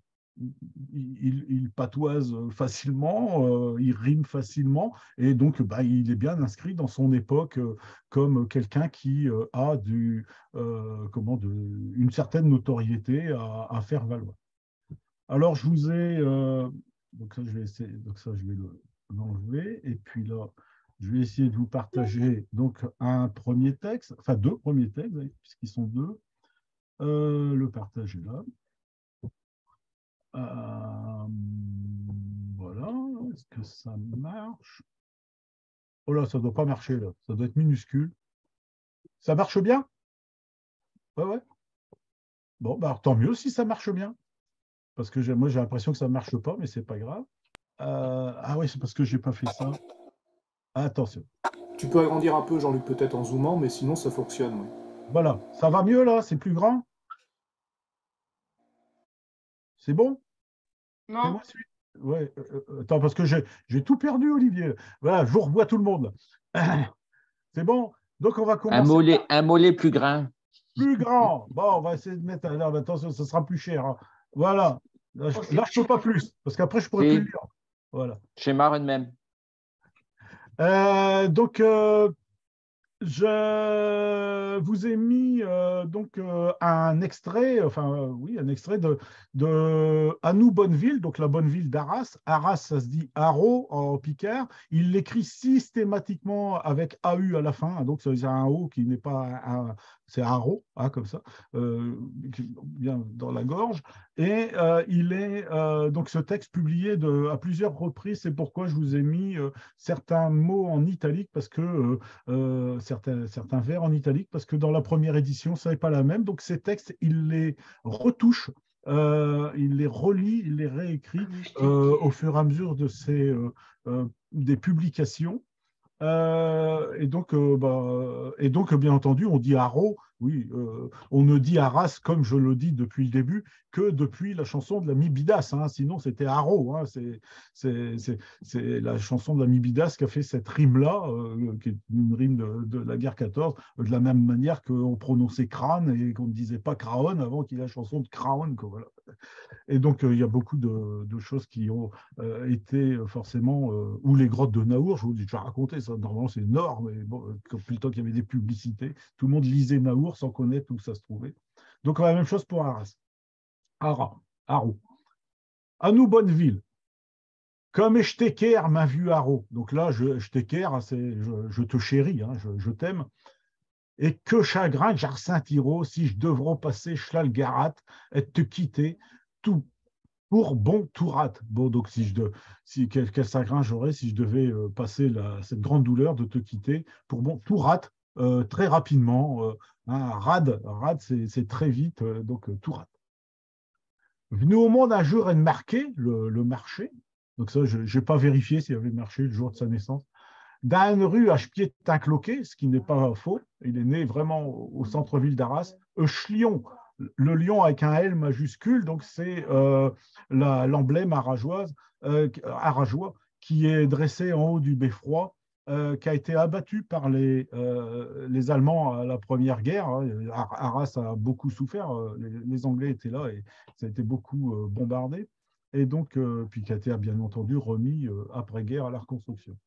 Speaker 1: il, il, patoise facilement, euh, il rime facilement, et donc bah, il est bien inscrit dans son époque euh, comme quelqu'un qui euh, a du, euh, comment de, une certaine notoriété à, à faire valoir. Alors je vous ai, euh, donc ça je vais essayer, donc ça je vais l'enlever, et puis là je vais essayer de vous partager donc un premier texte, enfin deux premiers textes, puisqu'ils sont deux. Euh, le partage est là. Euh, voilà, est-ce que ça marche? Oh là, ça ne doit pas marcher là, ça doit être minuscule. Ça marche bien? Ouais, ouais. Bon, bah, tant mieux si ça marche bien. Parce que moi j'ai l'impression que ça ne marche pas, mais c'est pas grave. Euh, ah oui, c'est parce que j'ai pas fait ça. Attention.
Speaker 2: Tu peux agrandir un peu, Jean-Luc, peut-être en zoomant, mais sinon ça fonctionne. Oui.
Speaker 1: Voilà, ça va mieux là, c'est plus grand? C'est bon?
Speaker 3: Non.
Speaker 1: Ouais, euh, attends, parce que j'ai tout perdu, Olivier. Voilà, je vous revois tout le monde. C'est bon? Donc, on va
Speaker 3: Un
Speaker 1: commencer
Speaker 3: mollet,
Speaker 1: par
Speaker 3: un mollet plus grand.
Speaker 1: plus grand. Bon, on va essayer de mettre. Alors, attention, ce sera plus cher, hein. Voilà. Là, je ne peux pas plus, parce qu'après, je ne pourrai plus le
Speaker 3: Si,
Speaker 1: lire. Voilà.
Speaker 3: chez Marin même.
Speaker 1: Euh, donc, euh, je vous ai mis euh, donc euh, un extrait, enfin euh, oui, un extrait de, de Anou Bonneville, donc la bonne ville d'Arras. Arras, ça se dit Haro en picard. Il l'écrit systématiquement avec A U à la fin, donc c'est un O qui n'est pas un, c'est Haro, hein, comme ça, euh, bien dans la gorge. Et euh, il est euh, donc ce texte publié de, à plusieurs reprises. C'est pourquoi je vous ai mis euh, certains mots en italique parce que euh, euh, certains, certains vers en italique parce que dans la première édition, ça n'est pas la même. Donc ces textes, il les retouche, euh, il les relit, il les réécrit euh, au fur et à mesure de ces, euh, euh, des publications. Euh, et, donc, euh, bah, et donc, bien entendu, on dit Haro, oui, euh, on ne dit Arras, comme je le dis depuis le début, que depuis la chanson de la Mibidas, hein, sinon c'était Haro, hein, c'est, c'est, c'est, c'est la chanson de la Mibidas qui a fait cette rime-là, euh, qui est une rime de, de la guerre quatorze, de la même manière qu'on prononçait crâne et qu'on ne disait pas craon avant qu'il y ait la chanson de craon, quoi, voilà. Et donc, euh, il y a beaucoup de, de choses qui ont euh, été forcément, euh, ou les grottes de Naour, je vous ai déjà raconté ça, normalement c'est énorme, mais bon, depuis le temps qu'il y avait des publicités, tout le monde lisait Naour sans connaître où ça se trouvait. Donc, la même chose pour Arras. Ara, Haro. Anou Bonneville. Comme Echteker m'a vu Haro. Donc là, je, Echteker, c'est je, je te chéris, hein, je, je t'aime. Et que chagrin, Jarsin Tiro, si je devrais passer Schlalgarat et te quitter, tout pour bon Tourat. Bon, donc si je de, si, quel, quel chagrin j'aurais si je devais euh, passer la, cette grande douleur de te quitter pour bon Tourat, euh, très rapidement. Euh, hein, rad, rad c'est très vite, euh, donc euh, Tourat. Venu au monde un jour et marqué, le, le marché, donc ça, je n'ai pas vérifié s'il y avait marché le jour de sa naissance, dans une rue à pied cloquet, ce qui n'est pas faux. Il est né vraiment au centre-ville d'Arras. Schlion, le lion avec un L majuscule, donc c'est euh, l'emblème arageoise, euh, arageois qui est dressé en haut du beffroi, euh, qui a été abattu par les, euh, les Allemands à la Première Guerre. Arras a beaucoup souffert, les, les Anglais étaient là et ça a été beaucoup euh, bombardé. Et donc, euh, puis qui a été bien entendu remis euh, après-guerre à la reconstruction.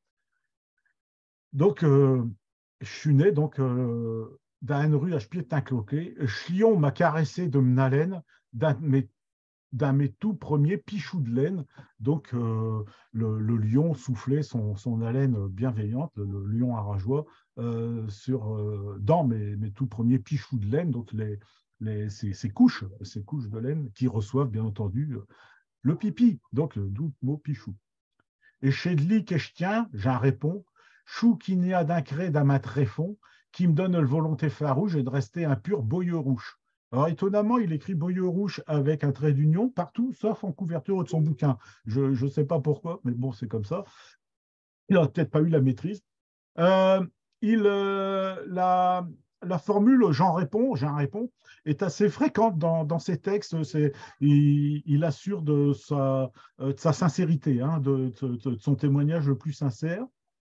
Speaker 1: Donc, euh, je suis né donc, euh, dans une rue à pied cloquet. Chlion m'a caressé de m'nalen d'un de mes, mes tout premiers pichous de laine. Donc, euh, le, le lion soufflait son, son haleine bienveillante, le, le lion arageois, euh, sur, euh, dans mes, mes tout premiers pichous de laine, donc les, les, ces, ces, couches, ces couches de laine qui reçoivent, bien entendu, le pipi, donc le doux mot pichou. Et chez Dli que je tiens, j'en réponds, chou qui n'y a d'un cré d'un main tréfond, qui me donne le volonté farouche et de rester un pur boyeurouche. Alors, étonnamment, il écrit boyeurouche avec un trait d'union partout, sauf en couverture de son bouquin. Je ne sais pas pourquoi, mais bon, c'est comme ça. Il n'a peut-être pas eu la maîtrise. Euh, il, euh, la, la formule j'en réponds, j'en réponds est assez fréquente dans, dans ses textes. Il, il assure de sa, de sa sincérité, hein, de, de, de, son témoignage le plus sincère.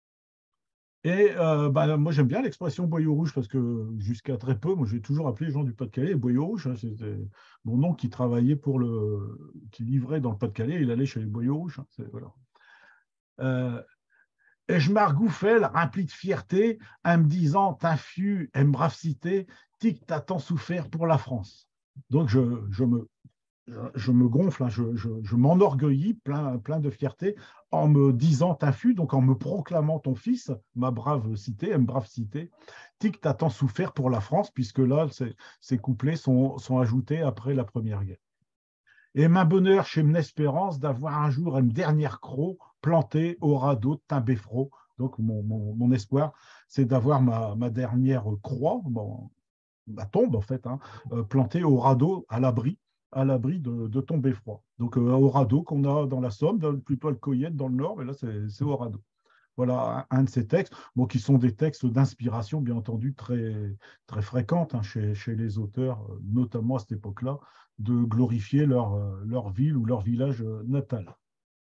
Speaker 1: Et euh, bah, moi, j'aime bien l'expression boyau rouge parce que jusqu'à très peu, moi, j'ai toujours appelé les gens du Pas-de-Calais boyau rouge. Hein, c'était mon oncle qui travaillait pour le, qui livrait dans le Pas-de-Calais. Il allait chez les boyaux rouges. Hein, voilà. Euh, Et je m'argouffais, rempli de fierté, en me disant, t'infus, aime brave cité, tic, t'as tant souffert pour la France. Donc je, je, me, je me gonfle, hein, je, je, je m'enorgueillis, plein, plein de fierté, en me disant, t'infus, donc en me proclamant ton fils, ma brave cité, aime brave cité, tic, t'as tant souffert pour la France, puisque là, ces, ces couplets sont, sont ajoutés après la Première Guerre. Et ma bonheur chez mon espérance d'avoir un jour une dernière croc plantée au radeau de Timbeffro. Donc, mon, mon, mon espoir, c'est d'avoir ma, ma dernière croix, bon, ma tombe, en fait, hein, euh, plantée au radeau, à l'abri, à l'abri de, de ton beffroi. Donc, euh, au radeau qu'on a dans la Somme, dans, plutôt à le Coyette, dans le Nord, mais là, c'est au radeau. Voilà un, un de ces textes, bon, qui sont des textes d'inspiration, bien entendu, très, très fréquentes hein, chez, chez les auteurs, notamment à cette époque-là, de glorifier leur, leur ville ou leur village natal.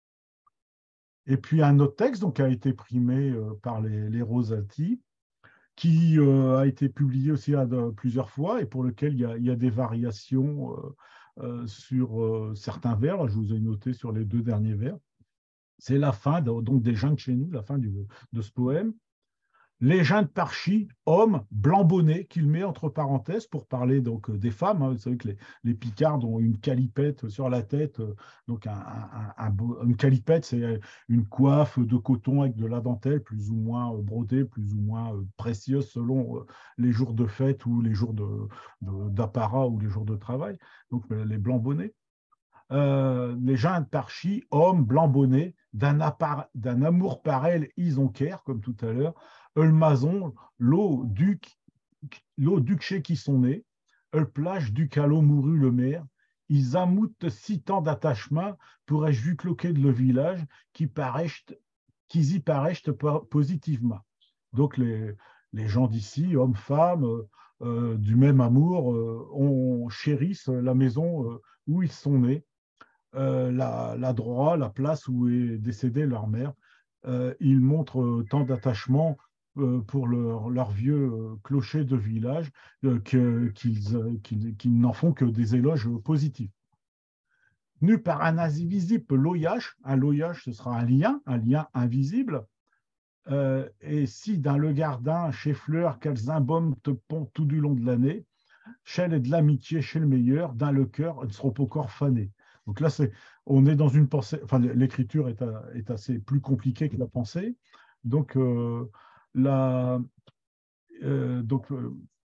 Speaker 1: Et puis un autre texte donc, qui a été primé euh, par les, les Rosati, qui euh, a été publié aussi à de, plusieurs fois et pour lequel il y a, il y a des variations euh, euh, sur euh, certains vers. Là, je vous ai noté sur les deux derniers vers. C'est la fin de- donc des Jungs chez nous, la fin du, de ce poème. Les Jungs Parchi, homme, blanc bonnet, qu'il met entre parenthèses pour parler donc des femmes. Hein. Vous savez que les, les Picards ont une calipette sur la tête. euh, Donc un, un- un beau- une calipette, c'est une coiffe de coton avec de la dentelle, plus ou moins euh, brodée, plus ou moins euh, précieuse selon euh, les jours de fête ou les jours de, de- d'apparat ou les jours de travail. Donc euh, les blancs bonnets. Euh, les gens de Parchi, hommes, blanc bonnet, d'un appar- d'un amour pareil, ils ont care, comme tout à l'heure, le mason, l'eau duc, l'eau duc chez qui sont nés, le plage du calot mouru le maire, ils amoutent si tant d'attachement pour vu cloquer de le village qui paraissent, qu'ils y paraissent positivement. Donc les, les gens d'ici, hommes, femmes, euh, euh, du même amour, euh, on chérissent la maison euh, où ils sont nés euh, la, la droit, la place où est décédée leur mère. Euh, ils montrent euh, tant d'attachement euh, pour leur, leur vieux euh, clocher de village euh, que- qu'ils euh, qu'ils- qu'ils n'en font que des éloges positifs. Nu par un invisible loyage, un loyage ce sera un lien, un lien invisible, euh, et si dans le gardin, chez Fleur, qu'elles embaument te pont tout du long de l'année, chez et de l'amitié, chez le meilleur, dans le cœur, elles seront encore fanées. Donc là, c'est, on est dans une pensée, enfin, l'écriture est, à- est assez plus compliquée que la pensée. Donc, euh, la, euh, donc, euh,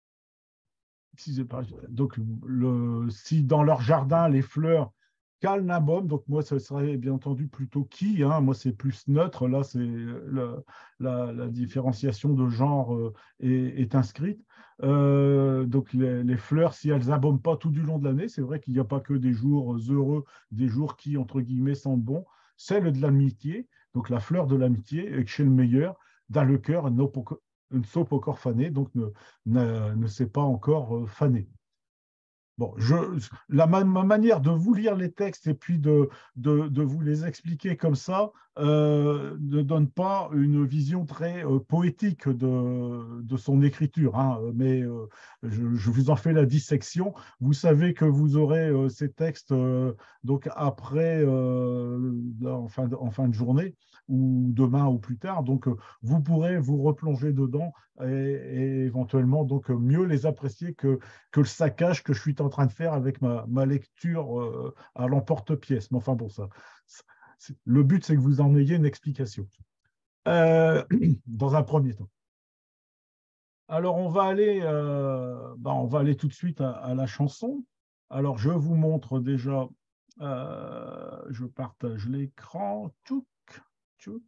Speaker 1: si, c'est pas- donc le, si dans leur jardin, les fleurs calnabum, donc moi, ça serait bien entendu plutôt qui, hein, moi, c'est plus neutre, là, c'est la, la, la différenciation de genre euh, est, est inscrite. Euh, donc les, les fleurs, si elles n'abôment pas tout du long de l'année, c'est vrai qu'il n'y a pas que des jours heureux, des jours qui, entre guillemets, sentent bon, celle de l'amitié, donc la fleur de l'amitié, et que chez le meilleur, dans le cœur, ne ne saupe encore fané, donc ne, ne, ne s'est pas encore euh, fané. Bon, je, la, ma, ma manière de vous lire les textes et puis de, de, de vous les expliquer comme ça euh, ne donne pas une vision très euh, poétique de, de son écriture, hein, mais euh, je, je vous en fais la dissection. Vous savez que vous aurez euh, ces textes euh, donc après, euh, en, fin de, en fin de journée ou demain ou plus tard, donc euh, vous pourrez vous replonger dedans et, et éventuellement donc mieux les apprécier que que le saccage que je suis en train de faire avec ma, ma lecture euh, à l'emporte-pièce. Mais enfin bon, ça, le but, c'est que vous en ayez une explication. Euh, dans un premier temps. Alors, on va aller, euh, bah, on va aller tout de suite à, à la chanson. Alors, je vous montre déjà, euh, je partage l'écran. Tchouk, tchouk.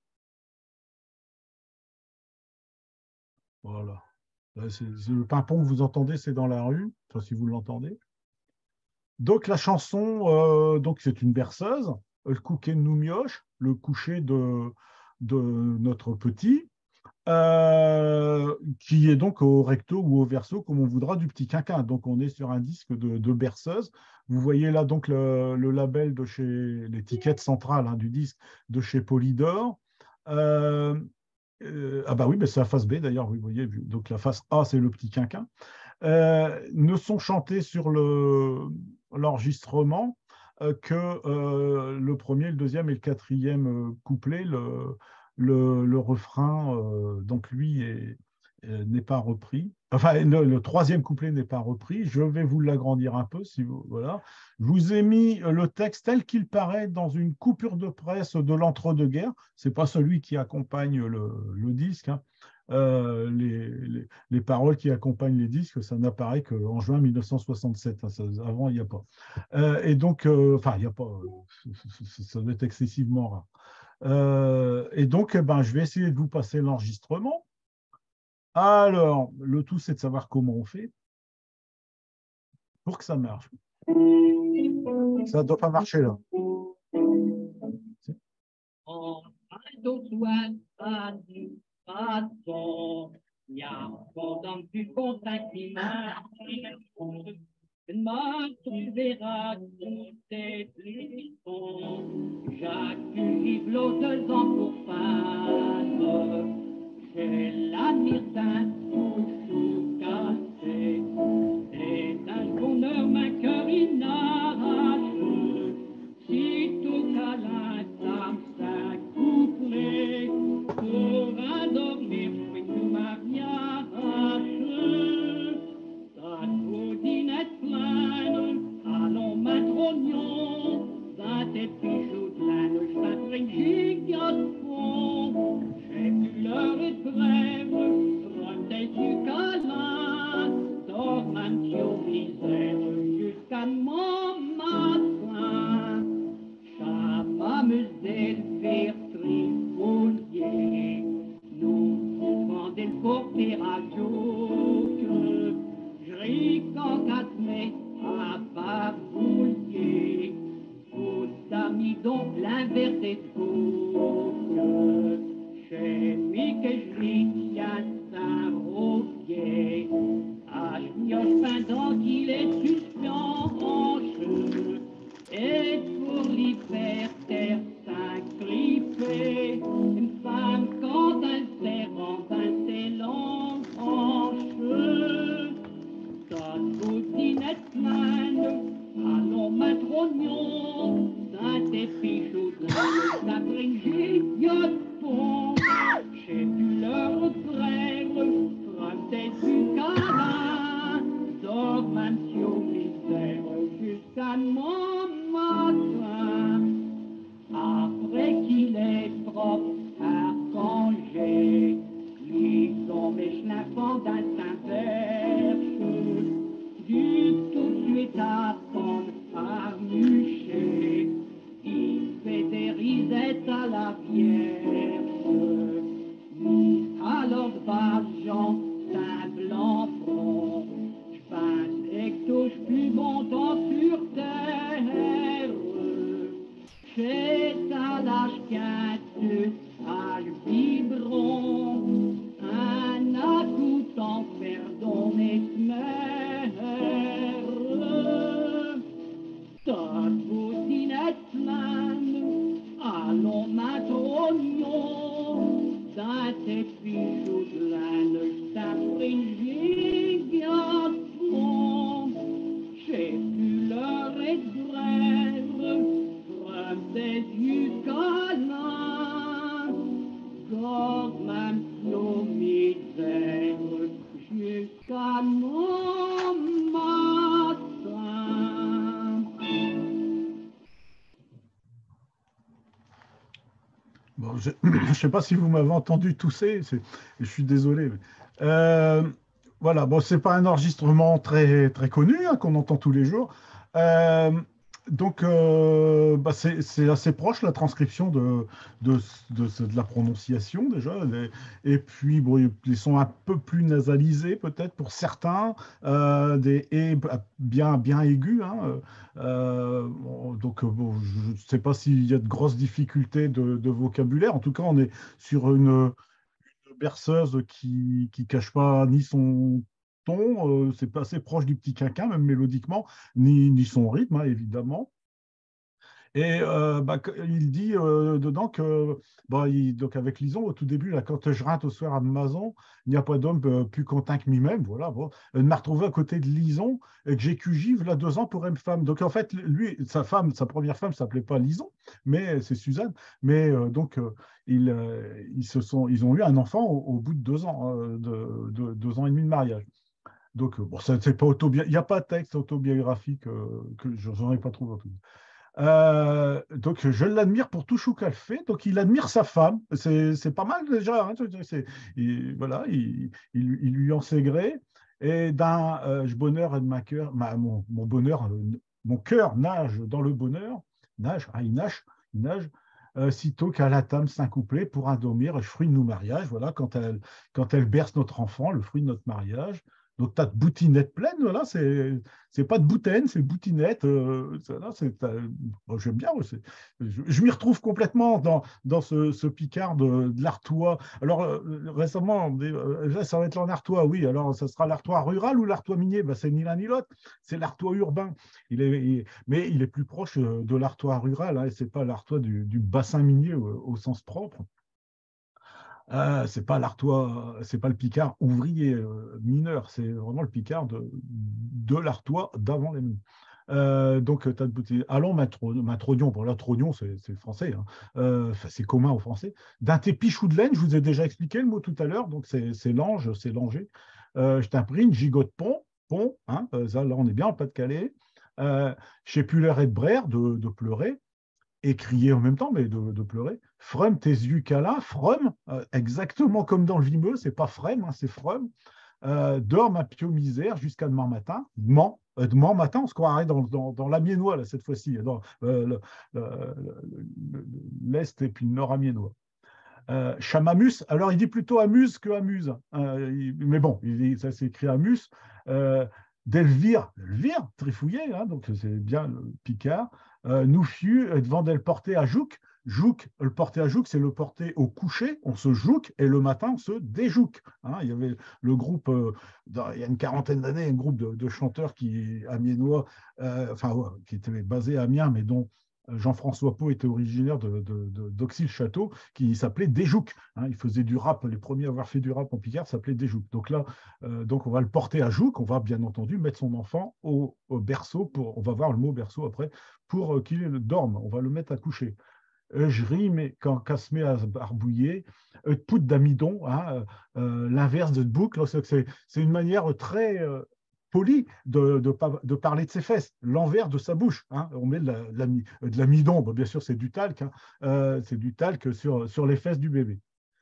Speaker 1: Voilà. C'est le pimpon que vous entendez, c'est dans la rue, enfin, si vous l'entendez. Donc la chanson, euh, donc c'est une berceuse, le couquet de nous mioche, le coucher de, de notre petit, euh, qui est donc au recto ou au verso, comme on voudra, du petit quinquin. Donc on est sur un disque de, de berceuse. Vous voyez là donc le, le label de chez l'étiquette centrale hein, du disque de chez Polydor. Euh, euh, ah bah oui, mais c'est la face B d'ailleurs, vous voyez. Donc la face A, c'est le petit quinquin. Euh, ne sont chantés sur le, l'enregistrement euh, que euh, le premier, le deuxième et le quatrième euh, couplet. Le, le, le refrain, euh, donc lui, est- euh, n'est pas repris. Enfin, le, le troisième couplet n'est pas repris. Je vais vous l'agrandir un peu, si vous, voilà. Je vous ai mis le texte tel qu'il paraît dans une coupure de presse de l'entre-deux-guerres. C'est pas celui qui accompagne le, le disque, hein. Euh, les, les, les paroles qui accompagnent les disques, ça n'apparaît qu'en juin mille neuf cent soixante-sept. Hein, ça, avant, il n'y a pas. Euh, et donc, euh, enfin, il n'y a pas. Euh, ça doit être excessivement rare. Euh, et donc, eh ben, je vais essayer de vous passer l'enregistrement. Alors, le tout, c'est de savoir comment on fait pour que ça marche. Ça ne doit pas marcher là.
Speaker 3: Tu verras tous tes frissons. J'accuse l'autre ans pour fan. J'ai la myrtin tout cassé. Et d'un bonheur ma cœur inarrache. Si tout câlin ça s'accouplait pour endormir fruit du mariage. Ta coudinette pleine, allons mettre oignon, dans tes bijoux de laine, j't'apprends gigoton. J'ai vu l'heure est brève, remonter du câlin, dormantio misère jusqu'à mon matin. Ça m'amusait de faire trifouiller, nous vendait le porter à joke. Je ris quand quatre mai à barbouiller, aux amis donc l'inverse des boucles. Chez lui que je ris, tiens Saint-Roquier, à Chignoche pendant qu'il est suspenche, et pour l'y faire taire s'agripper, une femme quand elle s'est rentre ses longues hanches. Ta coudinette pleine, allons mettre oignon, dans tes bijoux de la grignoton. J'ai vu leur frère, frapper du câlin, dormantio misère jusqu'à mon matin. Après qu'il est propre à congé, lisons mes schnappants dans Saint-Verge, du tout de suite à prendre à mucher, il fait des risettes à la vierge. Alors Valjean, Saint-Blanc front, j'pince et que touche plus bon temps sur terre. Chez à l'âge quintu, âge biberon, un accoutant perdonné mère. Ta boudinette pleine, allons mettre oignon, dans tes bijoux de laine, j't'apprends gigoton. J'ai vu l'heure est brève, frappe des yeux câlins, gorge même nos misères jusqu'à mon matin.
Speaker 1: Bon, je ne sais pas si vous m'avez entendu tousser, c'est- je suis désolé. mais- Euh, voilà, bon, ce n'est pas un enregistrement très, très connu hein, qu'on entend tous les jours. Euh, donc, euh, bah, c'est c'est assez proche la transcription de, de, de, de la prononciation déjà. Les- et puis, bon, ils sont un peu plus nasalisés peut-être pour certains, euh, des et bien, bien aigus. Hein, euh, bon, donc, euh, bon, je ne sais pas s'il y a de grosses difficultés de, de vocabulaire. En tout cas, on est sur une, une berceuse qui ne cache pas ni son ton, euh, c'est pas assez proche du petit quinquin, même mélodiquement, ni, ni son rythme, hein, évidemment. Et euh, bah, que- il dit euh, dedans que, bah, il- donc avec Lison, au tout début, là, quand je rentre au soir à Mazon, il n'y a pas d'homme euh, plus content que lui-même. Voilà, bon. Il m'a retrouvé à côté de Lison et que j'ai cugive là deux ans pour une femme. Donc en fait, lui, sa femme, sa première femme s'appelait pas Lison, mais c'est Suzanne. Mais euh, donc euh, ils, euh, ils se sont, ils ont eu un enfant au, au bout de deux ans, euh, de, de- deux ans et demi de mariage. Donc euh, bon, ça c'est pas autobi- il n'y a pas de texte autobiographique euh, que je n'en ai pas trouvé. Euh, donc, je l'admire pour tout chou qu'elle fait. Donc, il admire sa femme. C'est c'est pas mal déjà. Hein, c'est- il, voilà, il, il- il lui en sait gré. Et d'un euh, bonheur et de ma cœur, ma- mon, mon bonheur, euh, mon cœur nage dans le bonheur. Nage, ah, il nage, il nage. Euh, sitôt qu'à la table cinq couplets pour un dormir, le fruit de nos mariages. Voilà, quand elle, quand elle berce notre enfant, le fruit de notre mariage. Donc, tu as de boutinette pleine, voilà, c'est c'est pas de boutaine, c'est boutinette. Euh, ça, là, c'est, euh, bon, j'aime bien. Ouais, c'est- je je m'y retrouve complètement dans, dans ce, ce Picard de, de l'Artois. Alors, euh, récemment, on dit, euh, là, ça va être l'en Artois, oui. Alors, ça sera l'Artois rural ou l'Artois minier? Ben, c'est ni l'un ni l'autre. C'est l'Artois urbain. Il est, il- mais il est plus proche euh, de l'Artois rural, hein, et c'est pas l'Artois du, du bassin minier au, au sens propre. Euh, c'est pas l'Artois, c'est pas le Picard ouvrier euh, mineur, c'est vraiment le Picard de, de l'Artois d'avant les mines. Euh, donc, tu as de allons, Matrognon. Bon, là, Trognon, c'est c'est français, hein. Euh, enfin, c'est commun aux Français. D'un tépichou de laine, je vous ai déjà expliqué le mot tout à l'heure, donc c'est c'est l'ange, c'est l'angers. Euh, je t'imprime, gigot de pont, pont, hein, euh, ça, là, on est bien en Pas-de-Calais. Euh, chez Puller et de Brère, de, de pleurer et crier en même temps, mais de, de pleurer. Frum, tes yeux cala, Frum, euh, exactement comme dans le Vimeux, c'est pas Frem, hein, c'est Frum. Euh, dors ma pio misère jusqu'à demain matin. Demain, euh, demain matin, on se croirait dans, dans, dans l'Amiénois, là, cette fois-ci, dans euh, le- le- le- l'Est et puis le Nord amiénois. Euh, Chamamus, alors il dit plutôt amuse que amuse, euh, il- mais bon, il, ça s'écrit amuse. Euh, D'Elvire, Elvire, trifouillé, hein, donc c'est bien le Picard. Euh, nous fut devant d'elle porter à Jouc. Jouc, le porter à Jouc, c'est le porter au coucher, on se jouque, et le matin, on se déjouque. Hein. Il y avait le groupe, euh, dans, il y a une quarantaine d'années, un groupe de, de chanteurs qui, amiénois, euh, enfin, ouais, qui étaient basés à Amiens, mais dont Jean-François Pau était originaire de, de, de, d'Auxy-le-Château, qui s'appelait Desjouc. Hein, il faisait du rap, les premiers à avoir fait du rap en Picard s'appelait Desjouc. Donc là, euh, donc on va le porter à Jouc, on va bien entendu mettre son enfant au, au berceau, pour, on va voir le mot berceau après, pour euh, qu'il dorme, on va le mettre à coucher. Euh, je ris, mais quand casse met à barbouiller, euh, poudre d'amidon, hein, euh, l'inverse de boucle, c'est, c'est une manière très euh, polie de, de, de, parler de ses fesses, l'envers de sa bouche. Hein, on met de, la, de l'amidon, bon, bien sûr c'est du talc, hein, euh, c'est du talc sur, sur les fesses du bébé.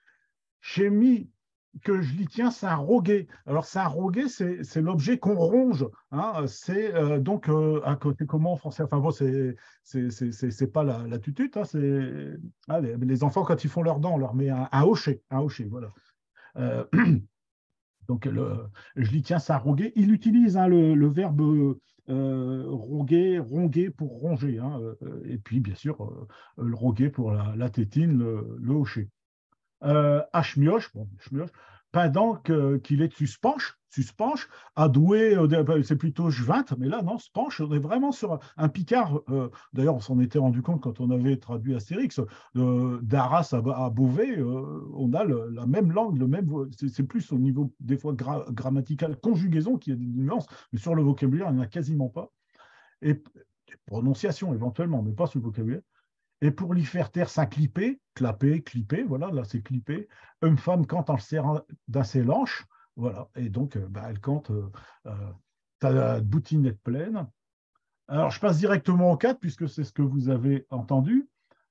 Speaker 1: J'ai mis que je l'y tiens, c'est un roguet. Alors, c'est un roguet, c'est, c'est l'objet qu'on ronge. Hein. C'est euh, donc euh, un côté comment en français. Enfin bon, c'est c'est, c'est, c'est, c'est pas la, la tutute. Hein, c'est ah, les, les enfants quand ils font leurs dents, on leur met un, un hocher, un hocher. Voilà. Euh, donc, le, je l'y tiens, c'est un roguet. Il utilise hein, le, le verbe euh, roguer, ronger pour ronger. Hein, euh, et puis, bien sûr, euh, le roguet pour la, la tétine, le, le hocher. Euh, Hmioche, bon, Hmioche, pendant que, qu'il est suspenche, suspenche, adoué, euh, c'est plutôt Jevint, mais là, non, spanche, on est vraiment sur un, un Picard. Euh, d'ailleurs, on s'en était rendu compte quand on avait traduit Astérix, euh, d'Arras à, à Beauvais, euh, on a le, la même langue, le même, c'est, c'est plus au niveau des fois gra, grammatical, conjugaison qui a des nuances, mais sur le vocabulaire, il n'y en a quasiment pas. Et, et prononciation éventuellement, mais pas sur le vocabulaire. Et pour l'y faire taire, ça clipper, clapper, clipper, voilà, là c'est clipper. Une femme cante en le serrant d'un ses lanches, voilà, et donc euh, bah, elle cante euh, euh, ta boutinette pleine. Alors je passe directement au quatre, puisque c'est ce que vous avez entendu.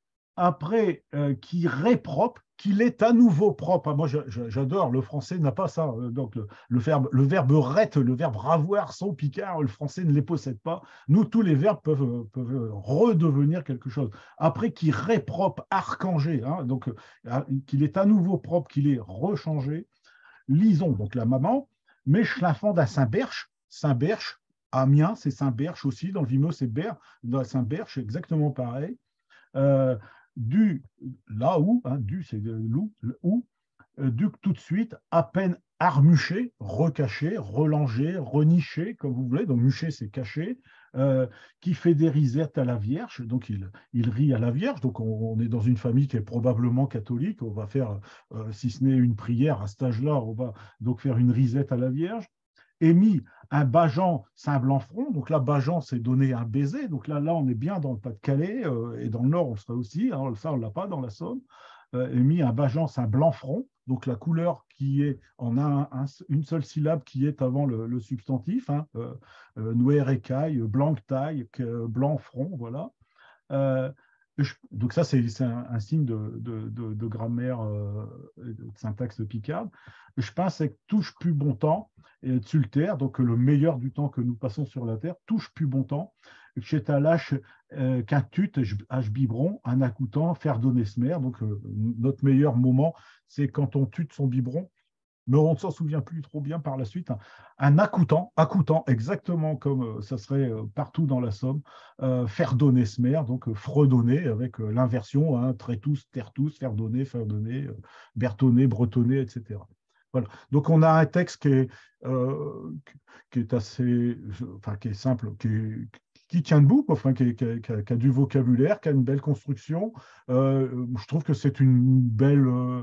Speaker 1: Après, euh, qui répropre, qu'il est à nouveau propre. Ah, moi, je, je, j'adore, le français n'a pas ça. Donc, le, le, verbe, le verbe rette, le verbe ravoir sont Picard, le français ne les possède pas. Nous, tous les verbes peuvent, peuvent redevenir quelque chose. Après, qui répropre, archangé, hein, donc euh, qu'il est à nouveau propre, qu'il est rechangé. Lisons, donc la maman, mais l'enfant à Saint-Berche, Saint-Berche, Amiens, c'est Saint-Berche aussi, dans le Vimeux, c'est Ber, dans Saint-Berche, exactement pareil. Euh, du là où, hein, du c'est loup, où, euh, du tout de suite, à peine armuché, recaché, relangé, reniché, comme vous voulez, donc muché c'est caché, euh, qui fait des risettes à la Vierge, donc il, il rit à la Vierge, donc on, on est dans une famille qui est probablement catholique, on va faire, euh, si ce n'est une prière à cet âge-là, on va donc faire une risette à la Vierge. Émis un Bajan Saint-Blanc-Front. Donc là, Bajan, c'est donner un baiser. Donc là, là, on est bien dans le Pas-de-Calais euh, et dans le Nord, on serait aussi. Hein, ça, on ne l'a pas dans la Somme. Euh, émis un Bajan Saint-Blanc-Front. Donc la couleur qui est en un, un, une seule syllabe qui est avant le, le substantif. Hein, euh, euh, Nouer écaille, blanc taille, blanc front, voilà. Euh, je, donc ça, c'est, c'est un, un signe de, de, de, de grammaire, euh, de syntaxe picarde. Je pense que touche plus bon temps, et dessus le terre, donc le meilleur du temps que nous passons sur la terre, touche plus bon temps. Chez Talache, euh, qu'un tut, H biberon, un accoutant, faire donner smer. Donc euh, notre meilleur moment, c'est quand on tute son biberon. Mais on ne s'en souvient plus trop bien par la suite. Un accoutant, accoutant, exactement comme euh, ça serait euh, partout dans la Somme, euh, faire donner smer, donc euh, fredonner avec euh, l'inversion, hein, trétous, tertous, faire donner, faire donner, euh, bertonner, bretonner, et cetera. Voilà. Donc on a un texte qui est, euh, qui est assez, enfin qui est simple, qui, est, qui tient debout, enfin qui, est, qui, a, qui, a, qui a du vocabulaire, qui a une belle construction. Euh, je trouve que c'est une belle, euh,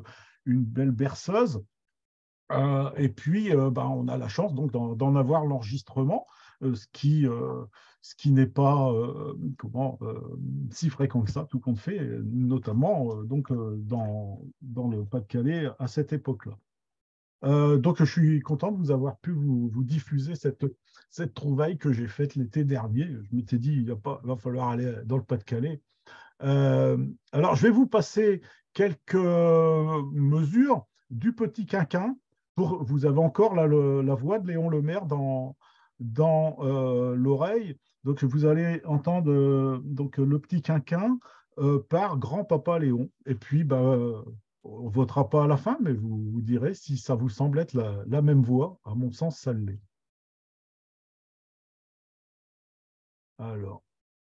Speaker 1: une belle berceuse. Euh, et puis, euh, ben, on a la chance donc d'en, d'en avoir l'enregistrement, euh, ce qui, euh, ce qui n'est pas euh, comment, euh, si fréquent que ça, tout compte fait, notamment euh, donc, euh, dans, dans le Pas-de-Calais à cette époque-là. Euh, donc, je suis content de vous avoir pu vous, vous diffuser cette, cette trouvaille que j'ai faite l'été dernier. Je m'étais dit, il y a pas, va falloir aller dans le Pas-de-Calais. Euh, alors, je vais vous passer quelques mesures du Petit Quinquin. Pour, vous avez encore là, le, la voix de Léon Lemaire dans, dans euh, l'oreille. Donc, vous allez entendre euh, donc, le Petit Quinquin euh, par Grand-Papa Léon. Et puis, bah, euh, on ne votera pas à la fin, mais vous, vous direz si ça vous semble être la, la même voix. À mon sens, ça l'est. Alors.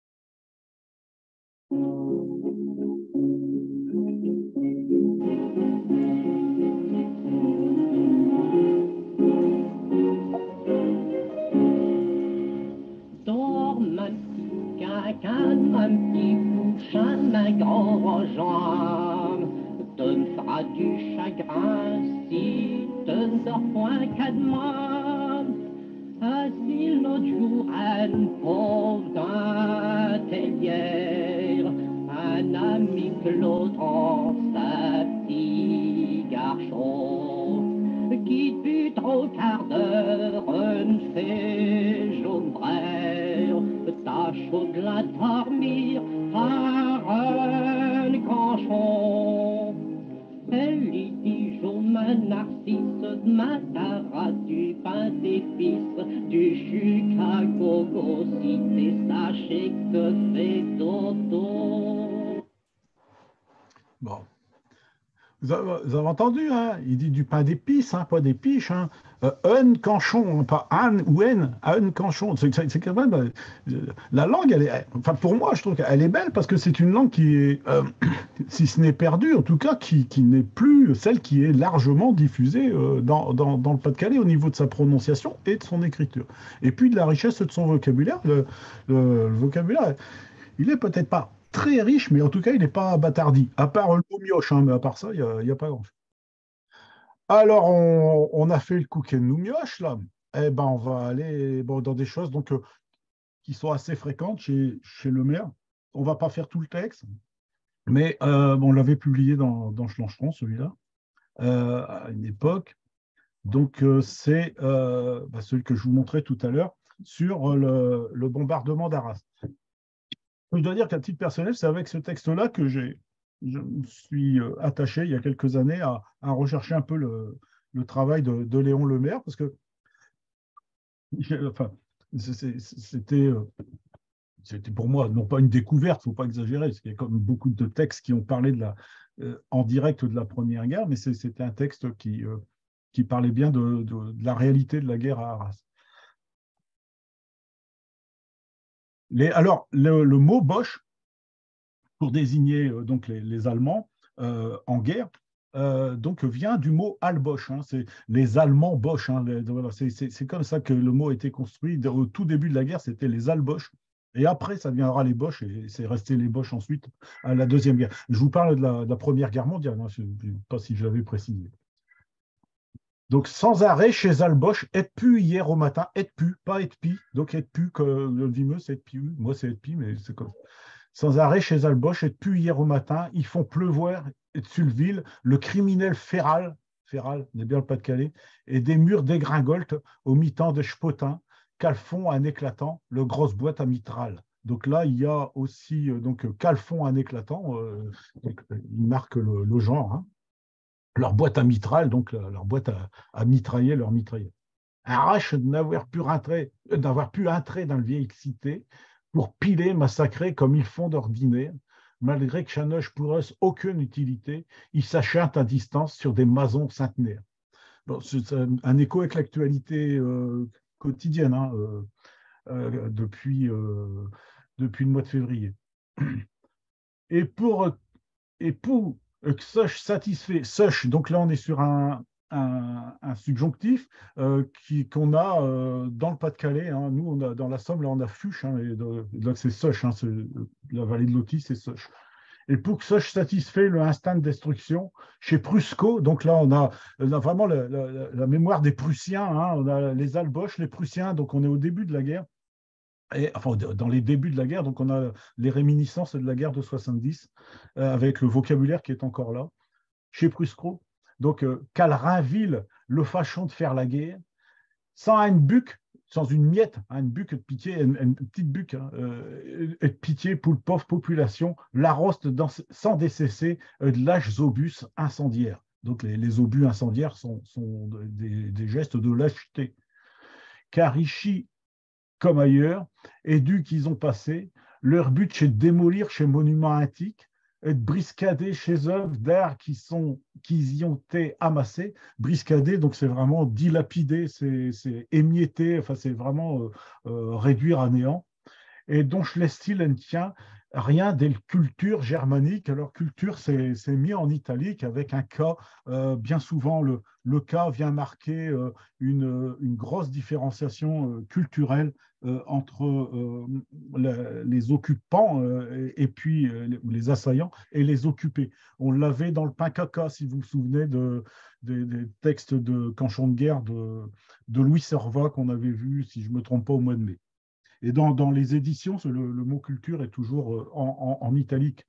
Speaker 3: Dorme un petit quinquin, un petit bouchin, un grand jambe, te me fera du chagrin si te ne dors point qu'à demain. Assis l'autre jour, un pauvre d'un tellière, un ami que l'autre en sa petit garçon, qui depuis trois quarts d'heure ne fait jombrère, tâche de la dormir par un canchon. Elle lui dit, Joma Narcisse, demain t'auras du pain d'épices, du Chicago, si t'es sachet que fait dodo.
Speaker 1: Bon. Vous avez, vous avez entendu, hein? Il dit du pain d'épices, hein, pas d'épiches. Hein. Euh, un canchon, pas un ou n, un canchon. C'est, c'est, c'est quand même, euh, la langue, elle est, enfin pour moi, je trouve qu'elle est belle parce que c'est une langue qui est, euh, si ce n'est perdue, en tout cas, qui, qui n'est plus celle qui est largement diffusée euh, dans, dans, dans le Pas-de-Calais au niveau de sa prononciation et de son écriture. Et puis de la richesse de son vocabulaire. Le, le, le vocabulaire, il est peut-être pas très riche, mais en tout cas, il n'est pas bâtardi. À part le mot mioche, hein, mais à part ça, il n'y a, a, pas grand-chose. Alors, on, on, a fait le Kouken mioche, là. Eh ben, on va aller bon, dans des choses donc, euh, qui sont assez fréquentes chez, chez le maire. On ne va pas faire tout le texte, mais euh, bon, on l'avait publié dans, dans Schlancheron, celui-là, euh, à une époque. Donc, euh, c'est euh, bah, celui que je vous montrais tout à l'heure sur le, le bombardement d'Arras. Je dois dire qu'à titre personnel, c'est avec ce texte-là que j'ai, je me suis attaché il y a quelques années à, à rechercher un peu le, le travail de, de Léon Lemaire, parce que enfin, c'était, c'était pour moi non pas une découverte, il ne faut pas exagérer, parce qu'il y a comme beaucoup de textes qui ont parlé de la, euh, en direct de la Première Guerre, mais c'était un texte qui, euh, qui parlait bien de, de, de la réalité de la guerre à Arras. Les, alors, le, le mot Boche, pour désigner euh, donc les, les Allemands euh, en guerre, euh, donc vient du mot Allbosch. Hein, c'est les Allemands Boche. Hein, voilà, c'est comme ça que le mot a été construit. Au tout début de la guerre, c'était les Allbosch. Et après, ça deviendra les Boches, et c'est resté les Boches ensuite à la Deuxième Guerre. Je vous parle de la, de la Première Guerre mondiale, hein, je ne sais pas si je l'avais précisé. Donc, sans arrêt chez Alboche, et pu hier au matin, et pu, pas et pi. Donc, et pu, que le vimeux, c'est et pi. Moi, c'est et pi, mais c'est comme sans arrêt chez Alboche, et pu hier au matin, ils font pleuvoir et dessus le ville, le criminel féral, féral, on est bien le Pas-de-Calais, et des murs dégringolte au mi-temps de Spotin, Calfon un éclatant, le grosse boîte à mitral. Donc là, il y a aussi euh, donc Calfon un éclatant, euh, donc, il marque le, le genre, hein. Leur boîte à mitral, donc leur boîte à, à mitrailler leur mitraillette. Arrache d'avoir pu rentrer, d'avoir pu entrer dans le vieille cité pour piler, massacrer comme ils font d'ordinaire, malgré que Chanoche pour eux aucune utilité, ils s'acharnent à distance sur des masons centenaires. Bon, c'est un écho avec l'actualité euh, quotidienne hein, euh, euh, depuis, euh, depuis le mois de février. Et pour, et pour que Soch satisfait, Soch, donc là on est sur un, un, un subjonctif euh, qu'on a euh, dans le Pas-de-Calais. Hein. Nous, on a, dans la Somme, là on a Fuche, hein, et donc c'est Soch, hein, la vallée de l'Autis, c'est Soch. et pour que ça satisfait le instinct de destruction. Chez Prusco, donc là, on a, on a vraiment la, la, la mémoire des Prussiens, hein, on a les Alboches, les Prussiens, donc on est au début de la guerre. Et, enfin, dans les débuts de la guerre, donc on a les réminiscences de la guerre de soixante-dix, euh, avec le vocabulaire qui est encore là. Chez Prusco, donc euh, Calrainville, le fachon de faire la guerre, sans une buque, sans une miette, hein, une buque de pitié, une, une petite buque hein, euh, de pitié pour la pauvre population, la roste dans, sans décesser euh, de lâches obus incendiaires. Donc les, les obus incendiaires sont, sont des, des gestes de lâcheté. Car ici, comme ailleurs, et dû qu'ils ont passé, leur but c'est de démolir chez monuments antiques et de briscader chez œuvres d'art qui sont qui y ont été amassés. Briscader, donc c'est vraiment dilapider, c'est émietter, enfin c'est vraiment euh, euh, réduire à néant. Et dont Schlestil ne tient rien des cultures germaniques. Alors, culture, c'est mis en italique avec un K. Euh, bien souvent, le, le K vient marquer euh, une, une grosse différenciation euh, culturelle euh, entre euh, la, les occupants euh, et, et puis euh, les, les assaillants et les occupés. On l'avait dans le pain caca, si vous vous souvenez de, des, des textes de Canchon de guerre de, de Louis Servat qu'on avait vu, si je ne me trompe pas, au mois de mai. Et dans, dans les éditions, le, le mot culture est toujours en, en, en italique.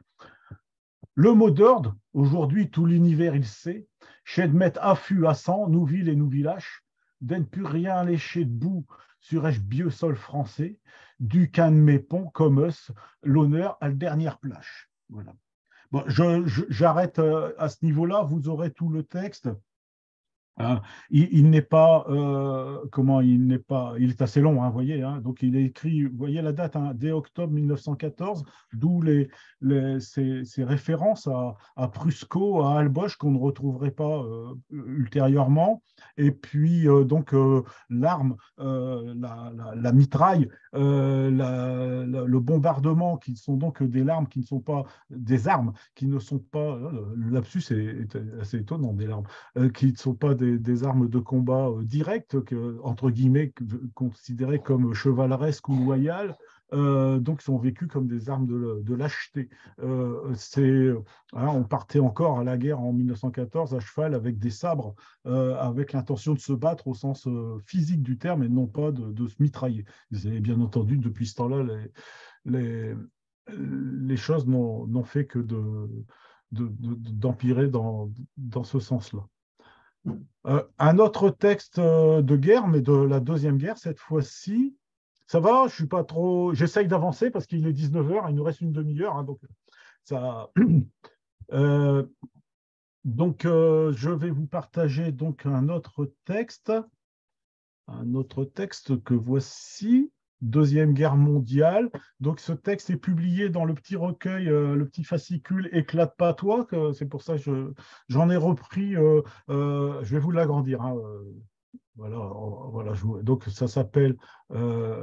Speaker 1: Le mot d'ordre, aujourd'hui, tout l'univers, il sait, chez de mettre affût à sang, nous villes et nous villages, d'en plus rien lécher debout sur un bieux sol français, du qu'un de mes ponts, comme us, l'honneur à la dernière plage. Voilà. Bon, j'arrête à ce niveau-là, vous aurez tout le texte. Hein, il, il n'est pas, euh, comment, il n'est pas, il est assez long, hein, vous voyez, hein, donc il est écrit, vous voyez la date, hein, dès octobre mille neuf cent quatorze, d'où les, les, ces, ces références à, à Prusco, à Alboche qu'on ne retrouverait pas euh, ultérieurement, et puis euh, donc euh, l'arme, euh, la, la, la mitraille, euh, la, la, le bombardement, qui sont donc des larmes qui ne sont pas des armes, qui ne sont pas, le lapsus est, est assez étonnant, des larmes, euh, qui ne sont pas des Des, des armes de combat euh, directes, que, entre guillemets, considérées comme chevaleresques ou loyales, euh, donc sont vécues comme des armes de, de lâcheté. Euh, c'est, hein, on partait encore à la guerre en mille neuf cent quatorze à cheval avec des sabres, euh, avec l'intention de se battre au sens euh, physique du terme et non pas de, de se mitrailler. Et bien entendu, depuis ce temps-là, les, les, les choses n'ont fait que d'empirer de, de, dans, dans ce sens-là. Euh, un autre texte euh, de guerre, mais de la Deuxième Guerre, cette fois-ci. Ça va, je suis pas trop. J'essaye d'avancer parce qu'il est dix-neuf heures, il nous reste une demi-heure. Hein, donc, ça... euh, donc euh, je vais vous partager donc un autre texte. Un autre texte que voici. Deuxième Guerre mondiale. Donc, ce texte est publié dans le petit recueil, euh, le petit fascicule Éclate pas toi. C'est pour ça que j'en ai repris. Euh, euh, je vais vous l'agrandir. Hein, euh, voilà, voilà. Je, donc, ça s'appelle euh,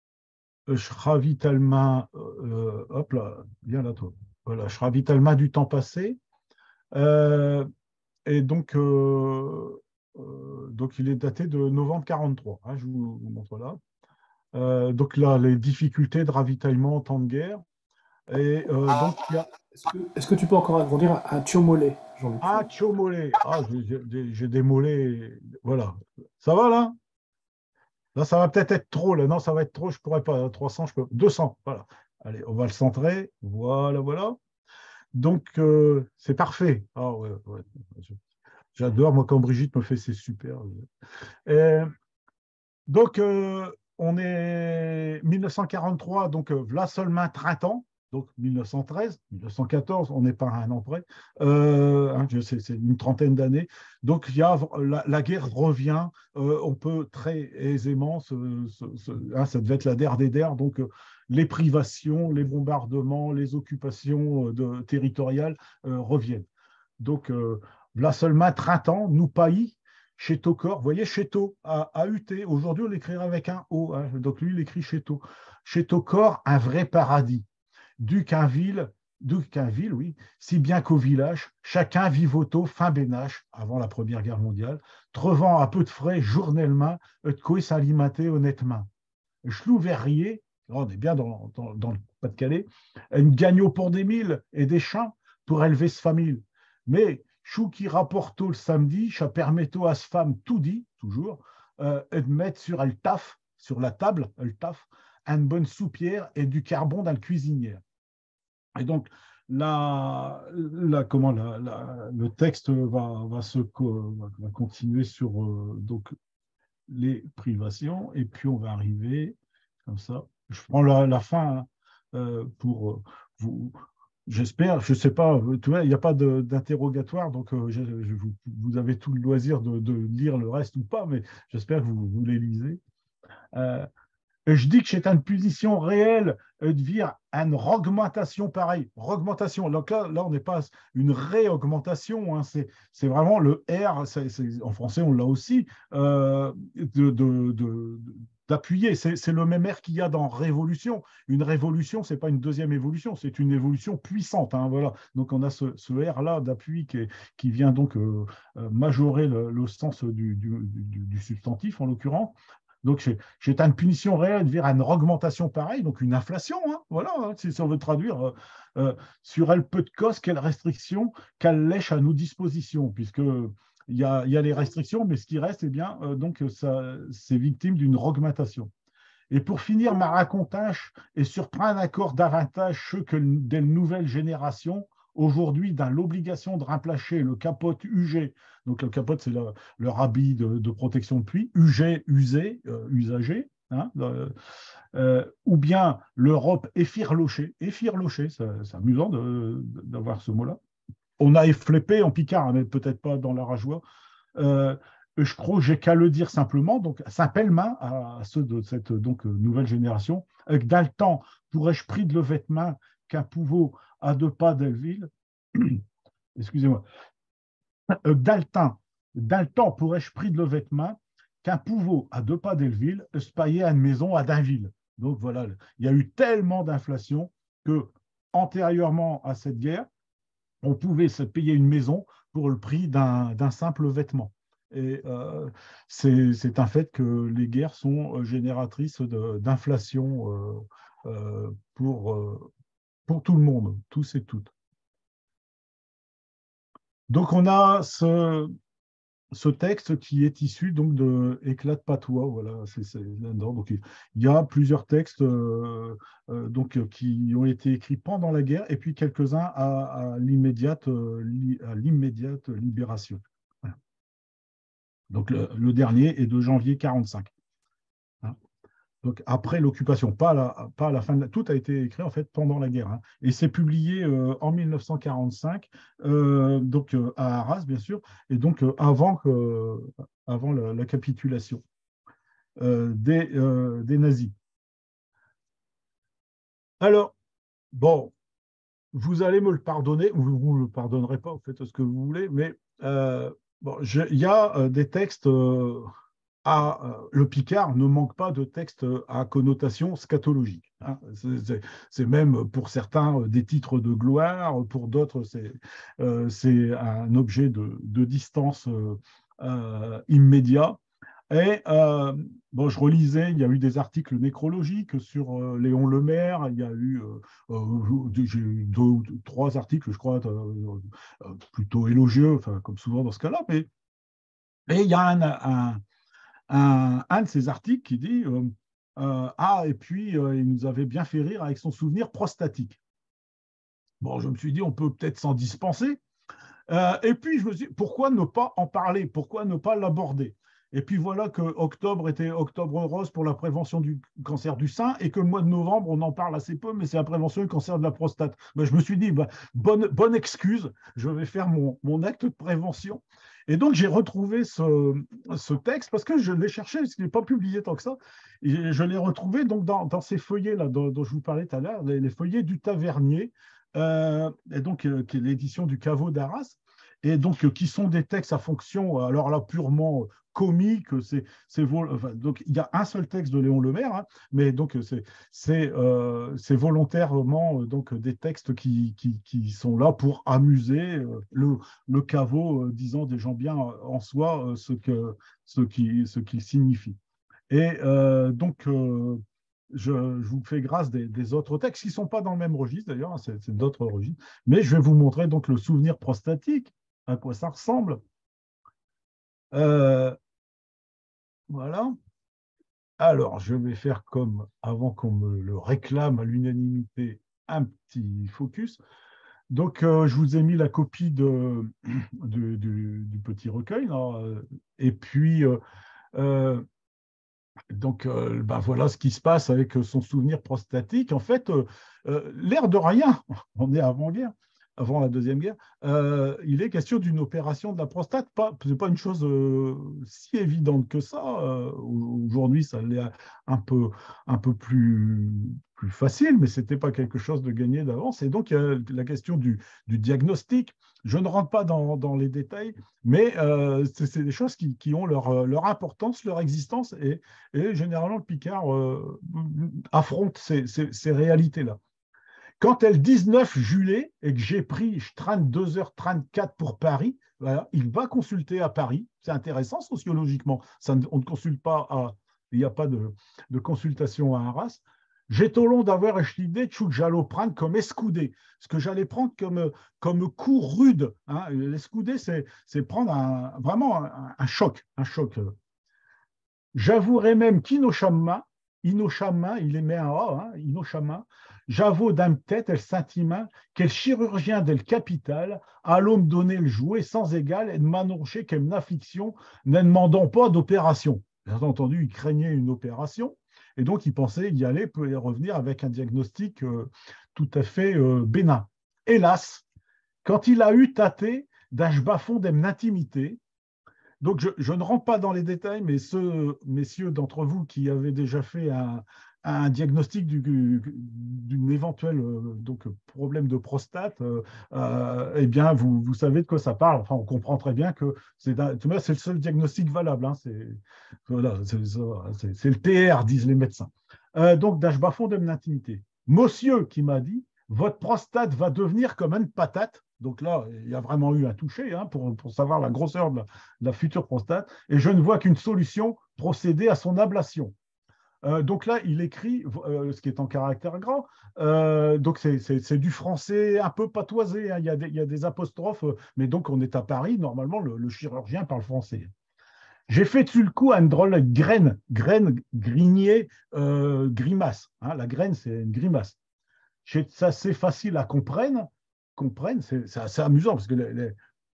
Speaker 1: Schravitalma. Euh, hop là, viens là, toi. Voilà, Schravitalma du temps passé. Euh, et donc, euh, euh, donc, il est daté de novembre quarante-trois. Hein, je vous, vous montre là. Euh, donc là, les difficultés de ravitaillement en temps de guerre. Et euh,
Speaker 2: ah,
Speaker 1: donc, il y a...
Speaker 2: Est-ce que, est-ce que tu peux encore agrandir à Thiomolé, Jean-Luc?
Speaker 1: Ah, Thiomolé. Ah, j'ai des mollets. Voilà. Ça va là? Là, ça va peut-être être trop. Là. Non, ça va être trop. Je ne pourrais pas. trois cents, je peux. deux cents. Voilà. Allez, on va le centrer. Voilà, voilà. Donc, euh, c'est parfait. Ah, ouais, ouais. J'adore, moi, quand Brigitte me fait, c'est super. Et, donc, euh, on est mille neuf cent quarante-trois, donc euh, là seulement trente ans, donc mille neuf cent treize, mille neuf cent quatorze, on n'est pas à un an près, euh, hein, c'est une trentaine d'années. Donc il y a, la, la guerre revient, euh, on peut très aisément, se, se, se, hein, ça devait être la der des der, donc euh, les privations, les bombardements, les occupations euh, de, territoriales euh, reviennent. Donc euh, là seulement trente ans, nous pays. Chétocor, vous voyez, Chéto, A U T. Aujourd'hui, on l'écrira avec un O. Hein, donc, lui, il écrit Chéto. Chétocor, un vrai paradis. Duquinville, Duquinville, oui, si bien qu'au village, chacun vivoto fin bénache, avant la Première Guerre mondiale, trevant à peu de frais, journellement, de quoi s'alimenter honnêtement. Chlouverrier, on est bien dans, dans, dans le Pas-de-Calais, une gagneau pour des mille et des chiens pour élever ce famille. Mais chou qui rapporte le samedi, ça permet à ce femme tout dit, toujours, euh, de mettre sur elle taf, sur la table, elle taf, une bonne soupière et du carbone dans le cuisinière. Et donc, la, la, comment, la, la, le texte va, va, se, va continuer sur euh, donc, les privations, et puis on va arriver comme ça. Je prends la, la fin hein, euh, pour euh, vous. J'espère, je ne sais pas, tu vois, il n'y a pas d'interrogatoire, donc euh, je, je, vous, vous avez tout le loisir de, de lire le reste ou pas, mais j'espère que vous, vous les lisez. Euh, je dis que c'est une punition réelle de dire une augmentation pareille. Augmentation. Donc là, là on n'est pas une réaugmentation. Hein, c'est vraiment le R. C est, c est, en français, on l'a aussi. Euh, de, de, de, d'appuyer. C'est le même R qu'il y a dans révolution. Une révolution, ce n'est pas une deuxième évolution, c'est une évolution puissante. Hein, voilà. Donc on a ce, ce R-là d'appui qui, qui vient donc euh, majorer le, le sens du, du, du, du substantif, en l'occurrence. Donc, j'ai une punition réelle vers une augmentation pareille, donc une inflation, hein, voilà, hein, si on veut traduire, euh, euh, sur elle peu de cause, quelle restriction, qu'elle lèche à nos dispositions, puisque il y a, y a les restrictions, mais ce qui reste, eh bien, euh, donc, c'est victime d'une augmentation. Et pour finir, ma racontage et surprendre encore davantage ceux que des nouvelles générations, aujourd'hui, dans l'obligation de remplacer le capote U G, donc le capote, c'est le, leur habit de, de protection de pluie, U G, usé, euh, usagé, hein, euh, euh, ou bien l'Europe effilochée, effilochée, c'est amusant d'avoir ce mot-là. On a efflépé en Picard, mais peut-être pas dans la rajoie. Euh, je crois que j'ai qu'à le dire simplement, donc simplement à ceux de cette donc, nouvelle génération, avec dans le temps, pourrais-je pris de le vêtement qu'un pouveau à deux pas d'Elville, excusez-moi, euh, dans le temps, dans le temps, pourrais-je pris de le vêtement qu'un pouveau à deux pas d'Elville se payait à une maison à Dainville. Donc voilà, il y a eu tellement d'inflation que antérieurement à cette guerre, on pouvait se payer une maison pour le prix d'un simple vêtement. Et euh, c'est un fait que les guerres sont génératrices d'inflation euh, euh, pour, euh, pour tout le monde, tous et toutes. Donc on a ce, ce texte qui est issu donc de Éclat de patois, voilà, c'est là-dedans. Donc il y a plusieurs textes euh, euh, donc qui ont été écrits pendant la guerre et puis quelques-uns à, à l'immédiate li, l'immédiate libération. Voilà. Donc le, le dernier est de janvier quarante-cinq. Hein. Donc après l'occupation, pas à la, pas à la fin de la... Tout a été écrit en fait pendant la guerre. Hein. Et c'est publié euh, en mille neuf cent quarante-cinq, euh, donc euh, à Arras bien sûr, et donc euh, avant, que, avant la, la capitulation euh, des, euh, des nazis. Alors, bon, vous allez me le pardonner, ou vous ne le pardonnerez pas, vous faites ce que vous voulez, mais euh, bon, il y a euh, des textes... Euh, À, euh, le Picard ne manque pas de textes à connotation scatologique. Hein. C'est même pour certains des titres de gloire, pour d'autres c'est euh, un objet de, de distance euh, euh, immédiat. Et euh, bon, je relisais, il y a eu des articles nécrologiques sur euh, Léon Lemaire, il y a eu, euh, euh, eu deux ou trois articles, je crois, euh, plutôt élogieux, enfin, comme souvent dans ce cas-là, mais et il y a un, un Un, un de ces articles qui dit euh, euh, ah, et puis euh, il nous avait bien fait rire avec son souvenir prostatique. Bon, je me suis dit, on peut peut-être s'en dispenser. Euh, et puis, je me suis dit, pourquoi ne pas en parler? Pourquoi ne pas l'aborder? Et puis voilà que octobre était octobre rose pour la prévention du cancer du sein et que le mois de novembre, on en parle assez peu, mais c'est la prévention du cancer de la prostate. Ben, je me suis dit, ben, bonne, bonne excuse, je vais faire mon, mon acte de prévention. Et donc, j'ai retrouvé ce, ce texte parce que je l'ai cherché, parce qu'il n'est pas publié tant que ça. Et je l'ai retrouvé donc dans, dans ces feuillets-là dont, dont je vous parlais tout à l'heure, les, les feuillets du Tavernier, euh, et donc, euh, qui est l'édition du Caveau d'Arras, et donc euh, qui sont des textes à fonction, alors là, purement comique. C'est, enfin, donc il y a un seul texte de Léon Lemaire, hein, mais donc c'est euh, volontairement euh, donc des textes qui, qui, qui sont là pour amuser euh, le, le caveau, euh, disant des gens bien en soi euh, ce que ce qui ce qu'il signifie. Et euh, donc euh, je, je vous fais grâce des, des autres textes qui ne sont pas dans le même registre d'ailleurs, c'est c'est d'autres registres, mais je vais vous montrer donc le souvenir prostatique, à quoi ça ressemble. Euh, voilà. Alors, je vais faire comme, avant qu'on me le réclame à l'unanimité, un petit focus. Donc, euh, je vous ai mis la copie de, de- du, du petit recueil, là, et puis, euh, euh, donc, euh, ben voilà ce qui se passe avec son souvenir prostatique. En fait, euh, euh, l'air de rien, on est avant-guerre, avant la Deuxième Guerre, euh, il est question d'une opération de la prostate. Pas, ce n'est pas une chose euh, si évidente que ça. Euh, aujourd'hui, ça l'est un peu, un peu plus, plus facile, mais ce n'était pas quelque chose de gagné d'avance. Et donc, il y a la question du, du diagnostic. Je ne rentre pas dans, dans les détails, mais euh, c'est c'est des choses qui, qui ont leur, leur importance, leur existence, et, et généralement, le Picard euh, affronte ces, ces, ces réalités-là. Quand elle dix-neuf juillet et que j'ai pris, je traîne deux heures trente-quatre pour Paris, voilà, il va consulter à Paris. C'est intéressant sociologiquement. Ça, on ne consulte pas à, il n'y a pas de, de consultation à Arras. J'ai au long d'avoir l'idée que j'allais prendre comme escoudé, ce que j'allais prendre comme, comme coup rude. Hein. L'escoudé, c'est prendre un, vraiment un, un choc, un choc. J'avouerai même qu'Inoshama, Inoshama, il est mis en A, hein, Inoshama, j'avoue d'un tête, elle sentiment quel chirurgien del capital a l'homme donné le jouet sans égal et de m'annoncer qu'elle n'a fiction, ne demandant pas d'opération. Bien entendu, il craignait une opération et donc il pensait y aller, peut y revenir avec un diagnostic euh, tout à fait euh, bénin. Hélas, quand il a eu tâté d'un bas-fond d'intimité, donc, je, je, ne rentre pas dans les détails, mais ceux, messieurs d'entre vous qui avaient déjà fait un, un diagnostic d'une éventuelle euh, donc, problème de prostate, euh, euh, eh bien, vous, vous savez de quoi ça parle. Enfin, on comprend très bien que c'est le seul diagnostic valable. Hein, c'est voilà, le T R, disent les médecins. Euh, donc, d'âge bas-fond de l'intimité. Monsieur qui m'a dit, votre prostate va devenir comme une patate. Donc là, il y a vraiment eu un toucher hein, pour, pour savoir la grosseur de la, de la future prostate. Et je ne vois qu'une solution, procéder à son ablation. Euh, donc là, il écrit, euh, ce qui est en caractère gras, euh, donc c'est du français un peu patoisé, hein, il, y a des, il y a des apostrophes, mais donc on est à Paris, normalement le, le chirurgien parle français. J'ai fait dessus le coup à une drôle de graine, graine, grigné, euh, grimace. Hein, la graine, c'est une grimace. C'est assez facile à comprendre, comprennent, c'est assez amusant parce que les, les,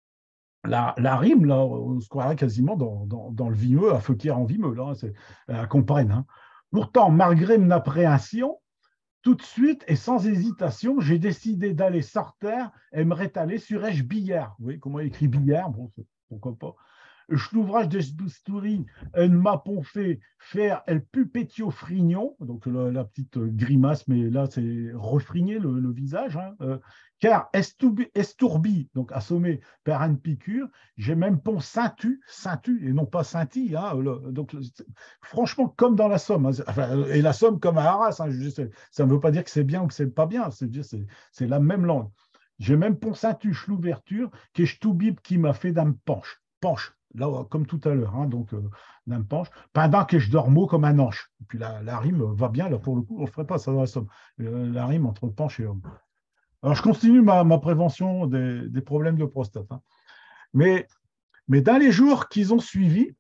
Speaker 1: la, la rime, là, on se croirait quasiment dans, dans, dans le vimeux, à Feuquier en vimeux, là, à comprenne. Hein. Pourtant, malgré mon appréhension, tout de suite et sans hésitation, j'ai décidé d'aller sortir et me rétaler sur Eche Billard. Vous voyez comment il écrit Billard, bon, pourquoi pas. L'ouvrage de Stouri m'a fait faire El Pupetio Frignon, donc la, la petite grimace, mais là c'est refrigner le, le visage, hein, euh, car esturbi, esturbi, donc assommé par une piqûre, j'ai même pont Saintu, Saintu et non pas Sainti, hein, le, donc franchement comme dans la Somme, hein, enfin, et la Somme comme à Arras, hein, je, ça ne veut pas dire que c'est bien ou que c'est pas bien, c'est la même langue. J'ai même pont Saintu, l'ouverture, que je toubib qui m'a fait d'un penche, penche. Là, comme tout à l'heure, hein, donc euh, d'un penche, pendant que je dormo comme un ange. Et puis la, la rime va bien, là, pour le coup, on ne ferait pas ça dans la Somme. Euh, la rime entre penche et homme. Alors, je continue ma, ma prévention des, des problèmes de prostate. Hein. Mais, mais dans les jours qu'ils ont suivi,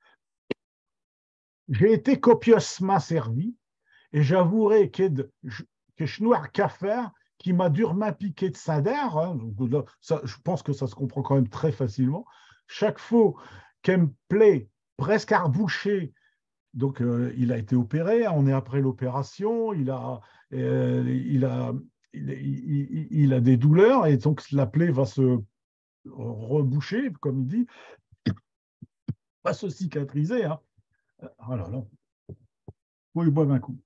Speaker 1: j'ai été copieusement servi et j'avouerai que, de, que je n'ai qu'à faire qui m'a durement piqué de sadère. Hein, donc là, ça, je pense que ça se comprend quand même très facilement. Chaque fois qu'elle me plaît, presque arbouché, donc euh, il a été opéré, on est après l'opération, il a, euh, il, a, il, il, il a des douleurs et donc la plaie va se reboucher, comme il dit, va se cicatriser. Hein. Oh là là, faut lui boire un coup.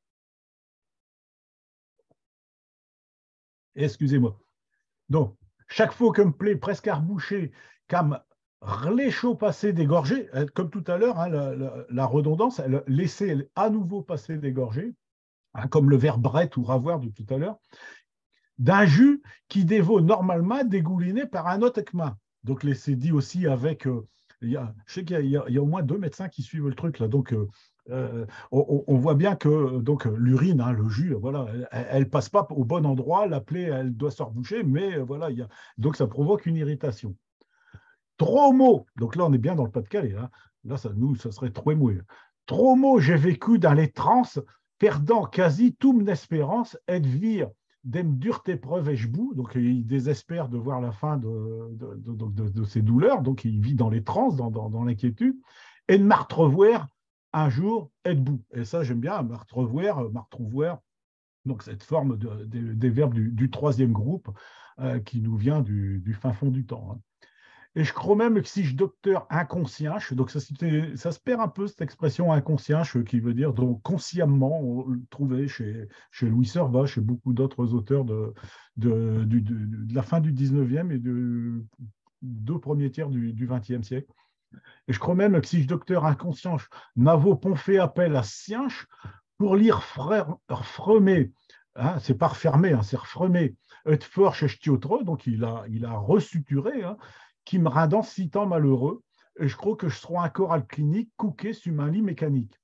Speaker 1: Excusez-moi. Donc, chaque fois qu'elle me plaît, presque arbouché, comme les chauds passer des gorgées, comme tout à l'heure, hein, la, la, la redondance, elle laisser à nouveau passer des gorgées, hein, comme le verre brette ou ravoir de tout à l'heure, d'un jus qui dévaut normalement dégouliné par un autre ekma. Donc, c'est dit aussi avec. Euh, il y a, je sais qu'il y, y, y a au moins deux médecins qui suivent le truc là. Donc, euh, euh, on, on voit bien que donc l'urine, hein, le jus, voilà, elle ne passe pas au bon endroit, la plaie, elle doit se reboucher, mais euh, voilà, il y a, donc ça provoque une irritation. Tromo, donc là on est bien dans le Pas-de-Calais, hein. Là ça, nous, ça serait trop émoué. Tromo, j'ai vécu dans les transes, perdant quasi toute mon espérance, et de vivre dem dures épreuves et je boue, donc il désespère de voir la fin de, de, de, de, de ses douleurs, donc il vit dans les transes, dans, dans, dans l'inquiétude, et de m'artrevoir un jour et debout. Et ça j'aime bien, m'artrevoir, m'artrevoir, donc cette forme de, de, des verbes du, du troisième groupe euh, qui nous vient du, du fin fond du temps, hein. Et je crois même que si je docteur inconscient, donc ça, ça se perd un peu cette expression inconscient, qui veut dire donc consciemment, on le trouvait chez, chez Louis Servat, chez beaucoup d'autres auteurs de, de, de, de, de la fin du dix-neuvième et de deux premiers tiers du, du vingtième siècle. Et je crois même que si je docteur inconscient, n'avo pas fait appel à science pour lire frère, fremer, hein, c'est pas refermé, hein, c'est refremé, et fort chez Stiotre, donc il a, il a resuturé, hein, qui me rendant si tant malheureux, et je crois que je serai encore à la clinique couqué sur ma lit mécanique.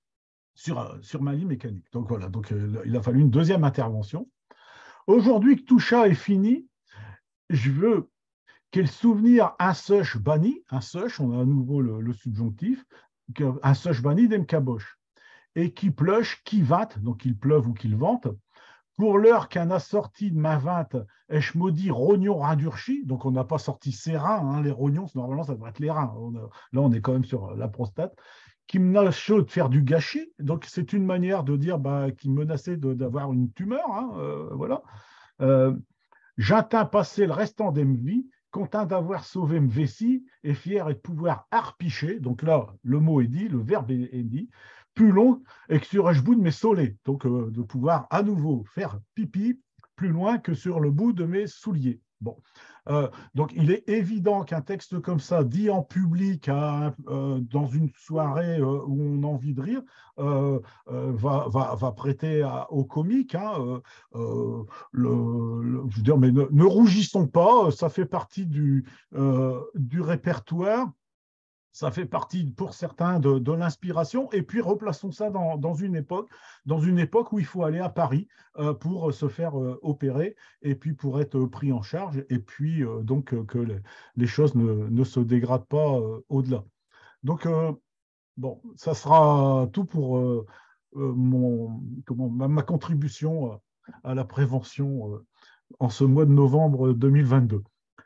Speaker 1: Sur, sur ma lit mécanique. Donc voilà, donc, euh, il a fallu une deuxième intervention. Aujourd'hui que tout ça est fini, je veux quel souvenir un seuch banni, un seuch, on a à nouveau le, le subjonctif, un seuch banni d'em caboche, et qui pleuche, qui vante, donc il pleuve ou qu'il vente, pour l'heure qu'un a sorti de ma vinte, est-ce maudit rognon radurchi, donc on n'a pas sorti ses reins, hein, les rognons, normalement ça devrait être les reins, on a, là on est quand même sur la prostate, qui menace chaud de faire du gâchis, donc c'est une manière de dire bah, qui menaçait d'avoir une tumeur, hein, euh, voilà. Euh, J'atteins passer le restant de ma vie, content d'avoir sauvé mes vessie et fier de pouvoir arpicher, donc là le mot est dit, le verbe est, est dit, plus long et que sur le bout de mes solets, donc euh, de pouvoir à nouveau faire pipi plus loin que sur le bout de mes souliers. Bon, euh, donc il est évident qu'un texte comme ça, dit en public, à, euh, dans une soirée euh, où on a envie de rire, euh, euh, va, va, va prêter à, au comique, hein, euh, euh, le, le, je veux dire, mais ne, ne rougissons pas, ça fait partie du, euh, du répertoire. Ça fait partie pour certains de, de l'inspiration. Et puis replaçons ça dans, dans, une époque, dans une époque où il faut aller à Paris euh, pour se faire euh, opérer et puis pour être pris en charge et puis euh, donc euh, que les, les choses ne, ne, se dégradent pas euh, au-delà. Donc euh, bon, ça sera tout pour euh, euh, mon, comment, ma, ma contribution à la prévention euh, en ce mois de novembre deux mille vingt-deux.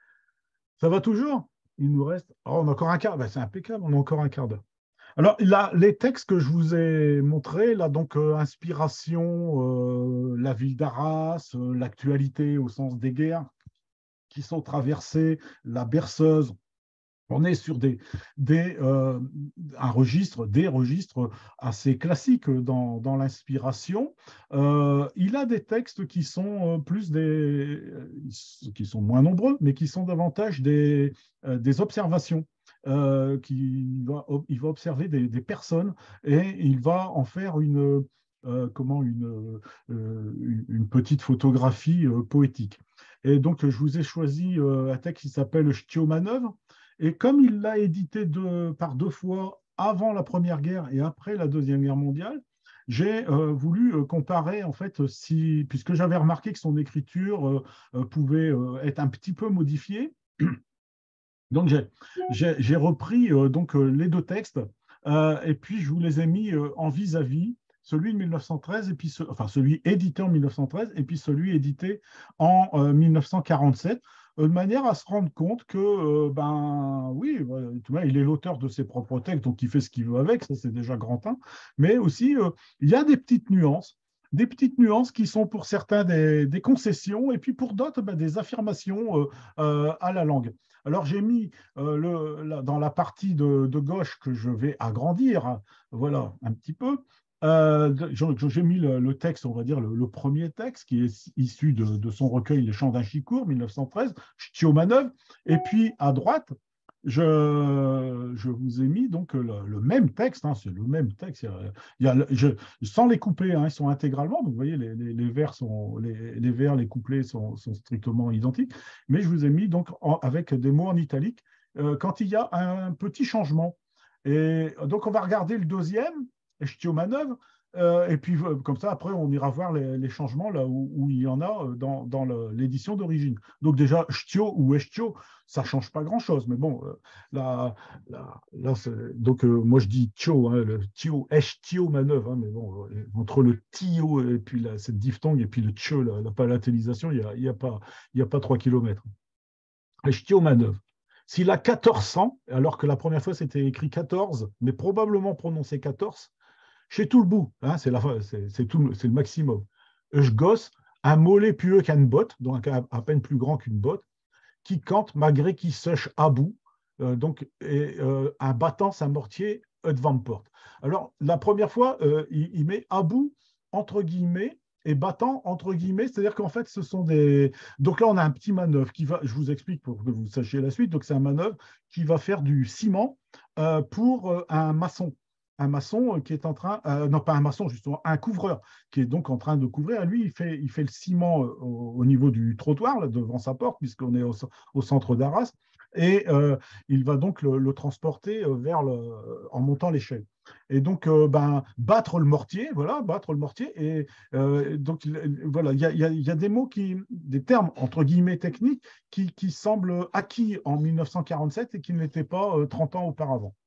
Speaker 1: Ça va toujours? Il nous reste. Oh, on a encore un quart. Ben, c'est impeccable, on a encore un quart d'heure. Alors, là, les textes que je vous ai montrés, là, donc, euh, inspiration, euh, la ville d'Arras, euh, l'actualité au sens des guerres qui sont traversées, la berceuse. On est sur des, des, euh, un registre, des registres assez classiques dans, dans l'inspiration. Euh, il a des textes qui sont plus des, qui sont moins nombreux, mais qui sont davantage des, des observations. Euh, qui, il, va, il va observer des, des personnes et il va en faire une, euh, comment une, euh, une petite photographie euh, poétique. Et donc, je vous ai choisi euh, un texte qui s'appelle Stiomanœuvre. Et comme il l'a édité deux, par deux fois avant la Première Guerre et après la Deuxième Guerre mondiale, j'ai euh, voulu euh, comparer, en fait, si, puisque j'avais remarqué que son écriture euh, pouvait euh, être un petit peu modifiée. Donc, j'ai repris euh, donc, euh, les deux textes euh, et puis je vous les ai mis euh, en vis-à-vis, celui de mille neuf cent treize, et puis ce, enfin celui édité en mille neuf cent treize et puis celui édité en euh, mille neuf cent quarante-sept, de manière à se rendre compte que, euh, ben oui, il est l'auteur de ses propres textes, donc il fait ce qu'il veut avec, ça c'est déjà grand un, mais aussi euh, il y a des petites nuances, des petites nuances qui sont pour certains des, des concessions, et puis pour d'autres, ben, des affirmations euh, euh, à la langue. Alors j'ai mis euh, le, la, dans la partie de, de gauche que je vais agrandir, voilà, un petit peu, Euh, j'ai mis le, le texte, on va dire le, le premier texte qui est issu de, de son recueil Les Chants d'Achicourt, mille neuf cent treize, Stiomanœuvre, et puis à droite, je, je vous ai mis donc le, le même texte, hein, c'est le même texte, il y a, il y a, je, sans les couper, hein, ils sont intégralement, donc vous voyez, les, les, les vers, sont, les, les vers, les couplets sont, sont strictement identiques, mais je vous ai mis donc en, avec des mots en italique euh, quand il y a un petit changement. Et donc on va regarder le deuxième. Echtio manœuvre. Euh, et puis, euh, comme ça, après, on ira voir les, les changements là où, où il y en a euh, dans, dans l'édition d'origine. Donc, déjà, Echtio ou Echtio, ça ne change pas grand-chose. Mais bon, euh, là, là, là donc, euh, moi, je dis Tio, hein, le Tio, Echtio manœuvre. Hein, mais bon, euh, entre le Tio et puis la, cette diphtongue et puis le Tio, la, la palatélisation, il n'y a, y a, pas, y a pas trois kilomètres. Echtio manœuvre. S'il a quatorze cents, alors que la première fois, c'était écrit quatorze, mais probablement prononcé quatorze, chez tout le bout, hein, c'est le maximum. Je gosse un mollet plus haut qu'une botte, donc à, à peine plus grand qu'une botte, qui cante malgré qu'il sèche à bout, euh, donc et, euh, un battant sa mortier devant porte. Alors la première fois, euh, il, il met à bout entre guillemets et battant entre guillemets, c'est-à-dire qu'en fait ce sont des. Donc là on a un petit manœuvre qui va, je vous explique pour que vous sachiez la suite. Donc c'est un manœuvre qui va faire du ciment euh, pour euh, un maçon. Un maçon qui est en train, euh, non pas un maçon justement, un couvreur qui est donc en train de couvrir. Lui, il fait, il fait le ciment au, au niveau du trottoir, là, devant sa porte, puisqu'on est au, au centre d'Arras, et euh, il va donc le, le transporter vers le, en montant l'échelle. Et donc, euh, ben, battre le mortier, voilà, battre le mortier. Et euh, donc, voilà, il y a, y a, y a des mots qui, des termes entre guillemets techniques qui, qui semblent acquis en mille neuf cent quarante-sept et qui ne l'étaient pas euh, trente ans auparavant.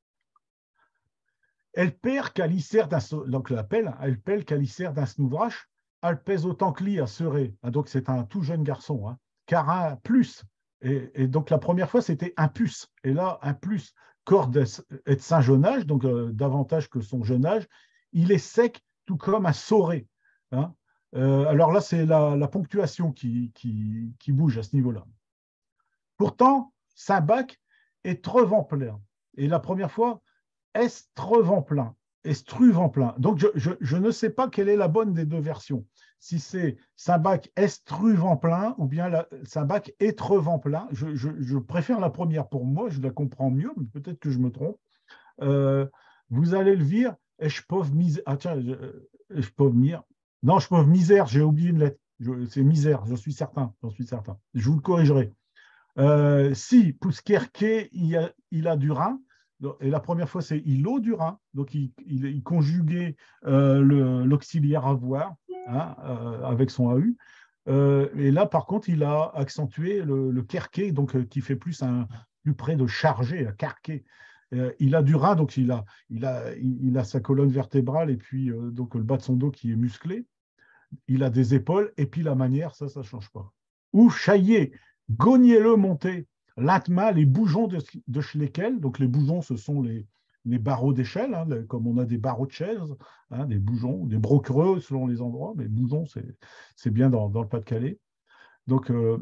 Speaker 1: Elle perd calissaire d'un donc l'appel, elle pèle calissaire d'un snouvrage, elle pèse autant que lui à serrer. Ah, donc c'est un tout jeune garçon, hein, car un plus. Et, et donc la première fois c'était un puce. Et là, un plus, corps de, de saint jeune âge, donc euh, davantage que son jeune âge, il est sec, tout comme un sauré. Hein. Euh, alors là, c'est la, la ponctuation qui, qui, qui bouge à ce niveau-là. Pourtant, Saint-Bac est trevant plein. Et la première fois, Estrevent plein, Estruvent plein. Donc, je, je, je ne sais pas quelle est la bonne des deux versions. Si c'est Saint-Bac Estruvent plein ou bien Saint-Bac Étrevent plein. Je, je, je préfère la première pour moi, je la comprends mieux, mais peut-être que je me trompe. Euh, vous allez le dire, je peux misère. Ah tiens, je, je peux venir. Non, je peux misère, j'ai oublié une lettre. C'est misère, je suis certain, j'en suis certain. Je vous le corrigerai. Euh, si Pouskerke, il a, il a du rein. Et la première fois, c'est il a du rein, donc il, il, il conjuguait euh, l'auxiliaire avoir hein, euh, avec son A U. Euh, et là, par contre, il a accentué le, le kerké, donc euh, qui fait plus un plus près de charger, un kerké. Euh, il a du rein, donc il a, il a, il, il a sa colonne vertébrale et puis euh, donc le bas de son dos qui est musclé. Il a des épaules et puis la manière, ça, ça ne change pas. Ou chaillé, gognez-le monté. L'atma, les boujons de, de Schleckel, donc les boujons, ce sont les, les barreaux d'échelle, hein, comme on a des barreaux de chaise, hein, des boujons, des broquereux selon les endroits, mais boujons, c'est bien dans, dans le Pas-de-Calais. Donc, euh,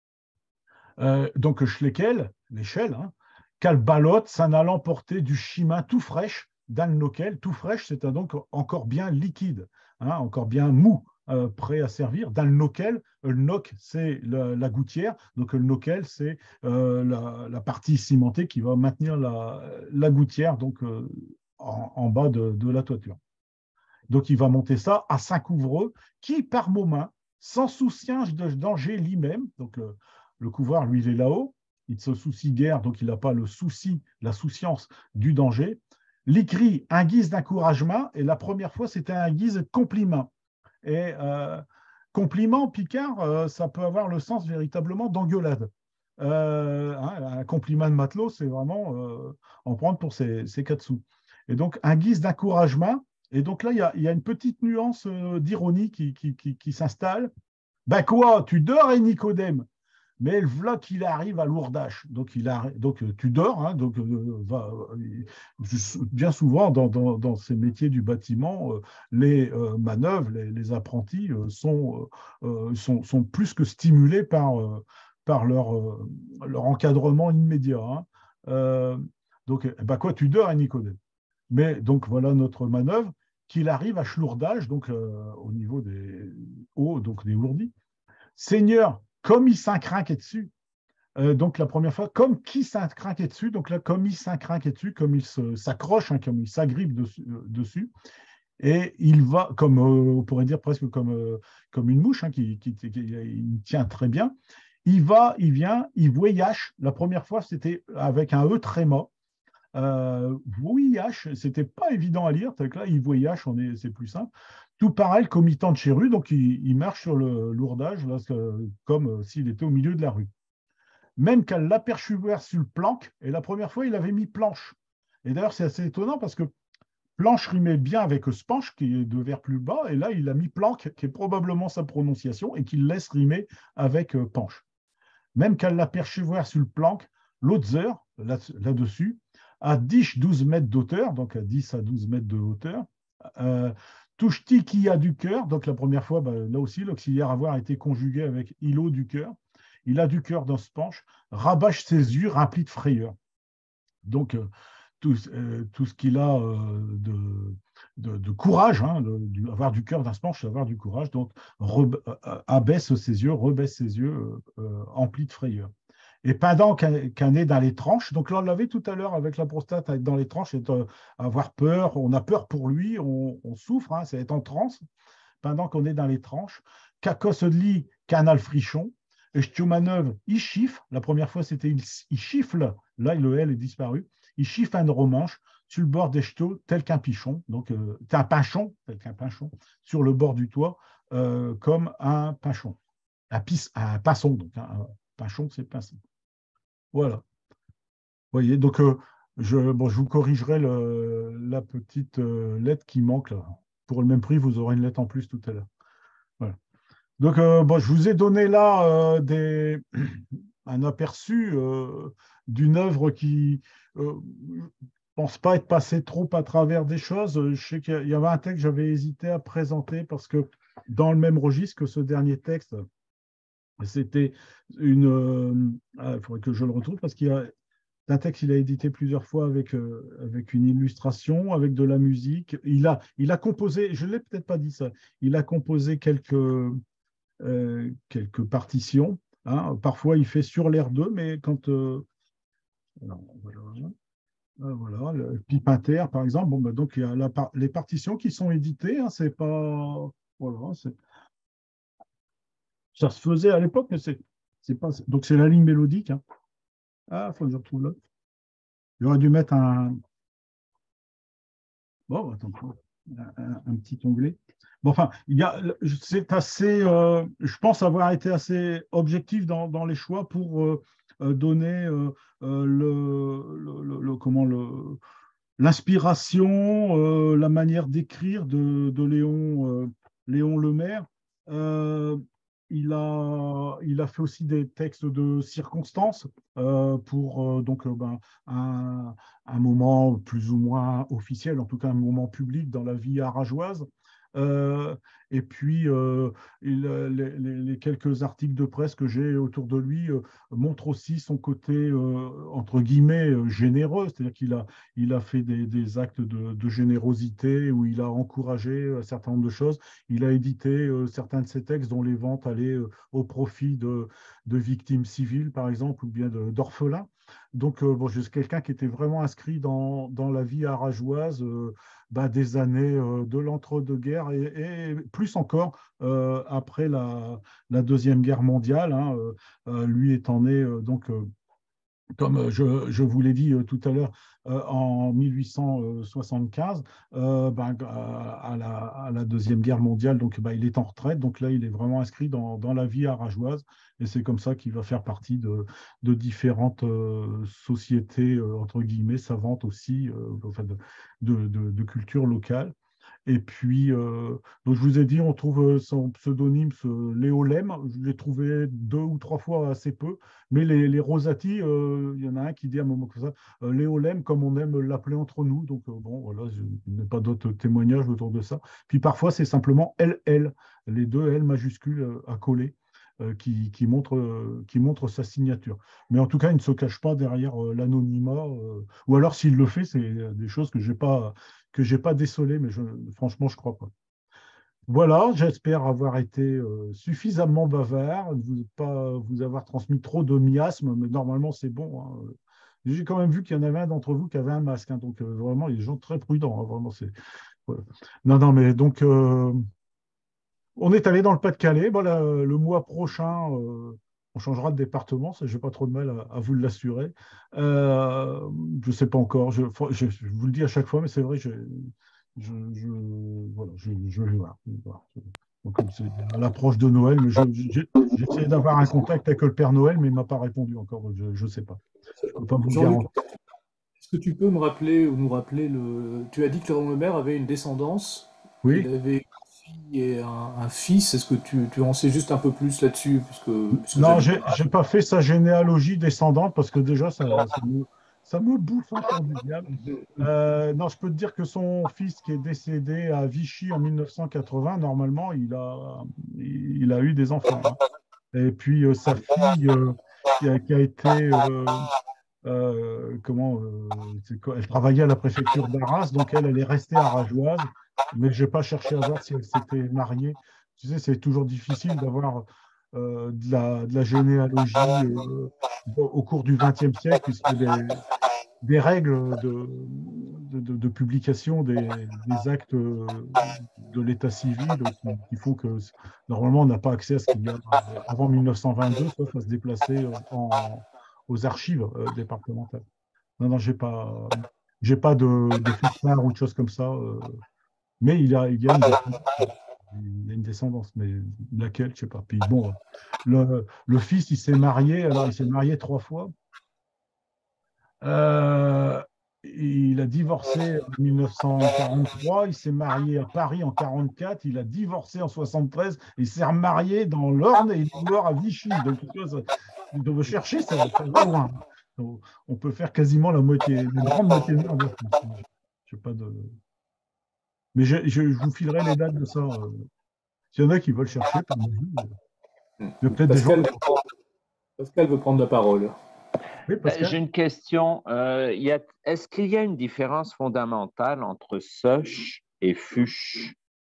Speaker 1: euh, donc Schleckel, l'échelle, hein, Calbalotte, s'en allant porter du chemin tout fraîche, dans lequel, tout fraîche, c'est donc encore bien liquide, hein, encore bien mou. Euh, prêt à servir. Dans le noquel, le noc, c'est la, la gouttière. Donc, le noquel, c'est euh, la, la partie cimentée qui va maintenir la, la gouttière donc, euh, en, en bas de, de la toiture. Donc, il va monter ça à cinq couvreux qui, par moment, sans souciance de danger lui-même, donc le, le couvreur, lui, il est là-haut, il ne se soucie guère, donc il n'a pas le souci, la souciance du danger. L'écrit un guise d'encouragement, et la première fois, c'était un guise de compliment. Et euh, compliment, Picard, euh, ça peut avoir le sens véritablement d'engueulade. Euh, hein, un compliment de matelot, c'est vraiment euh, en prendre pour ses, ses quatre sous. Et donc, un guise d'encouragement. Et donc là, il y a, y a une petite nuance euh, d'ironie qui, qui, qui, qui s'installe. Ben quoi, tu dors, et Nicodème? Mais voilà qu'il arrive à Lourdache. Donc, il a, donc tu dors, hein, donc, euh, va, bien souvent dans, dans, dans ces métiers du bâtiment, euh, les euh, manœuvres, les, les apprentis euh, sont, euh, sont, sont plus que stimulés par, euh, par leur, euh, leur encadrement immédiat. Hein. Euh, donc, bah quoi, tu dors, hein, Nicodème. Mais donc, voilà notre manœuvre, qu'il arrive à Schlourdage, donc euh, au niveau des hauts, donc des ourdis. Seigneur, comme il s'incrinquait dessus. Euh, donc la première fois, comme qui s'incrinquait dessus, donc là, comme il s'incrinquait dessus, comme il s'accroche, hein, comme il s'agrippe dessus, euh, dessus, et il va, comme euh, on pourrait dire presque comme, euh, comme une mouche, hein, qui, qui, qui, qui il tient très bien, il va, il vient, il voyage. La première fois, c'était avec un E tréma. Euh, voyage, c'était pas évident à lire, là, il voyage, on est, c'est plus simple. Tout pareil, comitant de Chéru, donc il, il marche sur le lourdage, là, comme euh, s'il était au milieu de la rue. Même qu'elle l'aperçut sur le planque, et la première fois, il avait mis planche. Et d'ailleurs, c'est assez étonnant parce que planche rimait bien avec spanche, qui est deux vers plus bas, et là, il a mis planque, qui est probablement sa prononciation, et qu'il laisse rimer avec euh, penche. Même qu'elle l'aperçut sur le planque, l'Otzer, là, là-dessus, à dix douze mètres d'auteur, donc à dix à douze mètres de hauteur, euh, touche-t-il qui a du cœur, donc la première fois, bah, là aussi, l'auxiliaire avoir a été conjugué avec îlot du cœur. Il a du cœur dans ce penche, rabâche ses yeux remplis de frayeur. Donc, euh, tout, euh, tout, ce qu'il a euh, de, de, de, courage, hein, de, de, avoir du cœur dans ce penche, c'est avoir du courage, donc re, euh, abaisse ses yeux, rebaisse ses yeux, euh, euh, emplis de frayeur. Et pendant qu'un qu est dans les tranches, donc là on l'avait tout à l'heure avec la prostate, être dans les tranches, c'est euh, avoir peur, on a peur pour lui, on, on souffre, hein, c'est être en transe, pendant qu'on est dans les tranches, Cacos de lit, canal frichon, et Stiomanov, il chiffre, la première fois c'était il, il chiffle, là le L est disparu, il chiffre un romanche sur le bord des ch'tos, tel qu'un pichon, donc euh, un pinchon, tel qu'un pinchon, sur le bord du toit, euh, comme un pinchon, un, pis, un pinson, donc un, un pinchon c'est pinson. Voilà. Vous voyez, donc euh, je, bon, je vous corrigerai le, la petite euh, lettre qui manque là. Pour le même prix, vous aurez une lettre en plus tout à l'heure. Voilà. Donc, euh, bon, je vous ai donné là euh, des, un aperçu euh, d'une œuvre qui ne euh, pense pas être passée trop à travers des choses. Je sais qu'il y avait un texte que j'avais hésité à présenter parce que dans le même registre que ce dernier texte, c'était une... Euh, ah, il faudrait que je le retrouve parce qu'il y a un texte qu'il a édité plusieurs fois avec, euh, avec une illustration, avec de la musique. Il a, il a composé, je ne l'ai peut-être pas dit ça, il a composé quelques, euh, quelques partitions. Hein. Parfois, il fait sur l'air deux, mais quand... Euh, alors, voilà, voilà, le Pipe Inter, par exemple, bon, bah, donc il y a la, les partitions qui sont éditées, hein, c'est pas... Voilà, c'est... Ça se faisait à l'époque, mais c'est, c'est pas... Donc c'est la ligne mélodique. Hein. Ah, il faut que je retrouve là. J'aurais dû mettre un... Bon, attends, un, un petit onglet. Bon, enfin, il y a, c'est assez, euh, je pense avoir été assez objectif dans, dans les choix pour euh, donner euh, le, le, le, comment le, l'inspiration, euh, la manière d'écrire de, de Léon, euh, Léon Lemaire. Euh, il a, il a fait aussi des textes de circonstances euh, pour euh, donc euh, ben, un, un moment plus ou moins officiel, en tout cas un moment public dans la vie arageoise. Euh, et puis, euh, il, les, les, quelques articles de presse que j'ai autour de lui euh, montrent aussi son côté, euh, entre guillemets, euh, généreux. C'est-à-dire qu'il a, il a fait des, des actes de, de, générosité où il a encouragé un certain nombre de choses. Il a édité euh, certains de ses textes dont les ventes allaient euh, au profit de, de victimes civiles, par exemple, ou bien d'orphelins. Donc, euh, bon, c'est quelqu'un qui était vraiment inscrit dans, dans la vie arageoise euh, bah, des années euh, de l'entre-deux-guerres et, et, plus encore euh, après la, la Deuxième Guerre mondiale, hein, euh, lui étant né, euh, donc, euh, comme je, je vous l'ai dit euh, tout à l'heure, euh, en mille huit cent soixante-quinze, euh, ben, à, la, à la Deuxième Guerre mondiale, donc ben, il est en retraite, donc là il est vraiment inscrit dans, dans la vie arageoise, et c'est comme ça qu'il va faire partie de, de différentes euh, sociétés, euh, entre guillemets, savantes aussi, euh, enfin de, de, de, de culture locale. Et puis, euh, donc je vous ai dit, on trouve son pseudonyme, ce Léo Lem. Je l'ai trouvé deux ou trois fois assez peu. Mais les, les Rosati, euh, il y en a un qui dit à un moment comme ça, euh, Léo Lem, comme on aime l'appeler entre nous. Donc, euh, bon, voilà, je n'ai pas d'autres témoignages autour de ça. Puis parfois, c'est simplement L L, les deux L majuscules euh, à coller. Euh, qui, qui, montre, euh, qui montre sa signature. Mais en tout cas, il ne se cache pas derrière euh, l'anonymat. Euh, ou alors, s'il le fait, c'est des choses que je n'ai pas, que j'ai pas décelées, mais je, franchement, je ne crois pas. Voilà, j'espère avoir été euh, suffisamment bavard, ne vous, pas vous avoir transmis trop de miasmes, mais normalement, c'est bon. Hein. J'ai quand même vu qu'il y en avait un d'entre vous qui avait un masque. Hein, donc, euh, vraiment, les gens très prudents. Hein, vraiment, c'est... Voilà. Non, non, mais donc... Euh, on est allé dans le Pas-de-Calais. Bon, là, le mois prochain, euh, on changera de département, ça, je n'ai pas trop de mal à, à vous l'assurer. Euh, je ne sais pas encore, je, je, je vous le dis à chaque fois, mais c'est vrai, je, je, je, voilà, je, je, voilà, voilà. Donc, c'est à l'approche de Noël, mais j'ai essayé d'avoir un contact avec le Père Noël, mais il ne m'a pas répondu encore, donc je ne sais pas. Je ne peux pas vous le
Speaker 2: Jean-Luc,
Speaker 1: garantir.
Speaker 2: est-ce que tu peux me rappeler ou nous rappeler le. Tu as dit que Léon Lemaire avait une descendance, il
Speaker 1: Oui.
Speaker 2: avait une fille et un, un fils. Est-ce que tu, tu en sais juste un peu plus là-dessus, puisque, puisque
Speaker 1: Non,
Speaker 2: j'habite
Speaker 1: j'ai j'ai pas fait sa généalogie descendante parce que déjà, ça, ça me, ça me bouffe encore du diable. Euh, non, je peux te dire que son fils qui est décédé à Vichy en mille neuf cent quatre-vingts, normalement, il a, il a eu des enfants, hein. Et puis euh, sa fille euh, qui a, qui a été, euh, euh, comment, euh, c'est quoi, elle travaillait à la préfecture d'Arras, donc elle, elle est restée arageoise, mais je n'ai pas cherché à voir si elle s'était mariée. Tu sais, c'est toujours difficile d'avoir euh, de la, de la généalogie euh, au cours du vingtième siècle, puisqu'il y a des, des règles de, de, de- de publication des, des actes euh, de l'état civil qui, qui font que normalement on n'a pas accès à ce qu'il y a avant mille neuf cent vingt-deux, sauf à se déplacer euh, en, aux archives euh, départementales. Non, non, j'ai pas, j'ai pas de, de futur ou de choses comme ça, euh, mais il y a, il y a une descendance. Il y a une descendance, mais laquelle, je sais pas. Puis bon, le, le fils, il s'est marié, alors il s'est marié trois fois. Euh, il a divorcé en mille neuf cent quarante-trois, il s'est marié à Paris en quarante-quatre, il a divorcé en soixante-treize, il s'est remarié dans l'Orne et il est mort à Vichy. Donc, tu vois, ça- de chercher, ça, ça va loin. Donc, on peut faire quasiment la moitié, une grande moitié nord de la France. Je sais pas de... Mais je, je- je vous filerai les dates de ça. euh. S'il y en a qui veulent chercher, parmi vous, euh, il y a peut-être des gens.
Speaker 2: Pascal, veut prendre- Pascal veut prendre la parole.
Speaker 1: Oui,
Speaker 4: Ben,
Speaker 1: Pascal?
Speaker 4: j'ai une question. Euh, il y a- est-ce qu'il y a une différence fondamentale entre soche et fuche?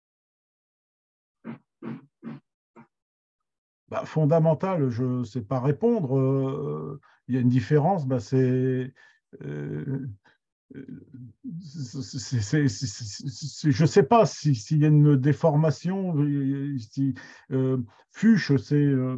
Speaker 1: Bah, fondamental, je ne sais pas répondre. Euh, il y a une différence, bah, c'est, euh, euh, c'est- c'est- c'est- c'est- c'est- je ne sais pas si- s'il y a une déformation. euh, Si, euh, fuche, c'est euh,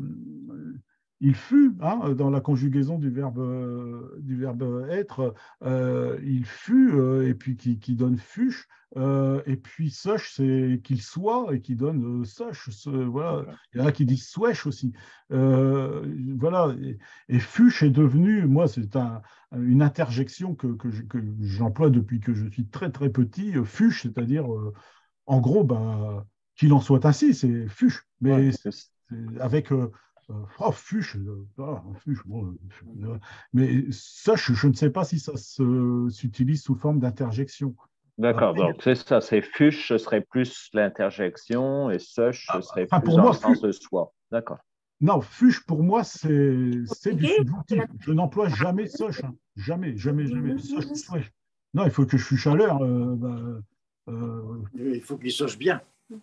Speaker 1: il fut, hein, dans la conjugaison du verbe, euh, du verbe être, euh, il fut, euh, et puis qui, qui donne fuche, euh, et puis soche, c'est qu'il soit, et qui donne euh, soche. Ce- voilà. Il y en a qui disent swèche aussi. Euh, voilà. Et, et fuche est devenu, moi, c'est un, une interjection que, que je- que j'emploie depuis que je suis très très petit, euh, fuche, c'est-à-dire, euh, en gros, ben, qu'il en soit ainsi, c'est fuche.
Speaker 4: Ouais,
Speaker 1: Mais
Speaker 4: c'est-
Speaker 1: c'est- avec euh, euh, oh, fuche, euh, ah, fuche, bon, euh, mais ça, je, je ne sais pas si ça se- s'utilise sous forme d'interjection.
Speaker 4: D'accord,
Speaker 1: Après,
Speaker 4: donc c'est ça, c'est fuche, ce serait plus l'interjection et soche, ce serait
Speaker 1: enfin,
Speaker 4: plus
Speaker 1: pour
Speaker 4: dans
Speaker 1: moi,
Speaker 4: le sens
Speaker 1: fu-
Speaker 4: de soi. D'accord.
Speaker 1: non, fuche, pour moi, c'est c'est du
Speaker 5: Compliqué.
Speaker 1: subjonctif. Je n'emploie jamais soche, hein. Jamais, jamais, jamais. Soche, soche. Non, il faut que je fuche à l'heure. euh, ben, euh,
Speaker 6: Il faut qu'il sache bien.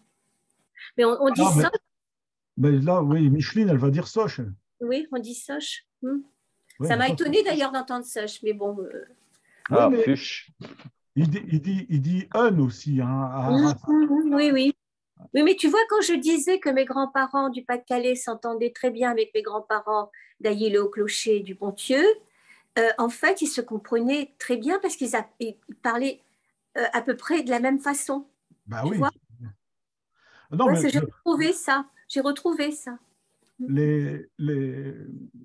Speaker 5: Mais on, on dit
Speaker 1: ah, mais,
Speaker 5: soche,
Speaker 1: mais là, oui, Micheline, elle va dire soche. elle.
Speaker 5: oui, on dit soche. Hmm.
Speaker 1: Ouais,
Speaker 5: Ça
Speaker 1: mais
Speaker 5: m'a
Speaker 1: ça,
Speaker 5: étonné d'ailleurs d'entendre soche, mais bon. euh,
Speaker 1: oui,
Speaker 4: Ah,
Speaker 1: mais
Speaker 4: fuche.
Speaker 1: il dit, il dit, il dit un aussi, hein, à
Speaker 5: hmm,
Speaker 1: Arras.
Speaker 5: hmm, oui, oui. Oui, mais tu vois, quand je disais que mes grands-parents du Pas-de-Calais s'entendaient très bien avec mes grands-parents d'Ailly-le-Haut-Clocher et du Ponthieu, euh, en fait, ils se comprenaient très bien parce qu'ils a- ils parlaient euh, à peu près de la même façon.
Speaker 1: Bah
Speaker 5: Tu vois?
Speaker 1: oui. Non,
Speaker 5: Ouais,
Speaker 1: mais
Speaker 5: c'est- j'ai
Speaker 1: le-
Speaker 5: retrouvé ça. J'ai retrouvé ça.
Speaker 1: les, les,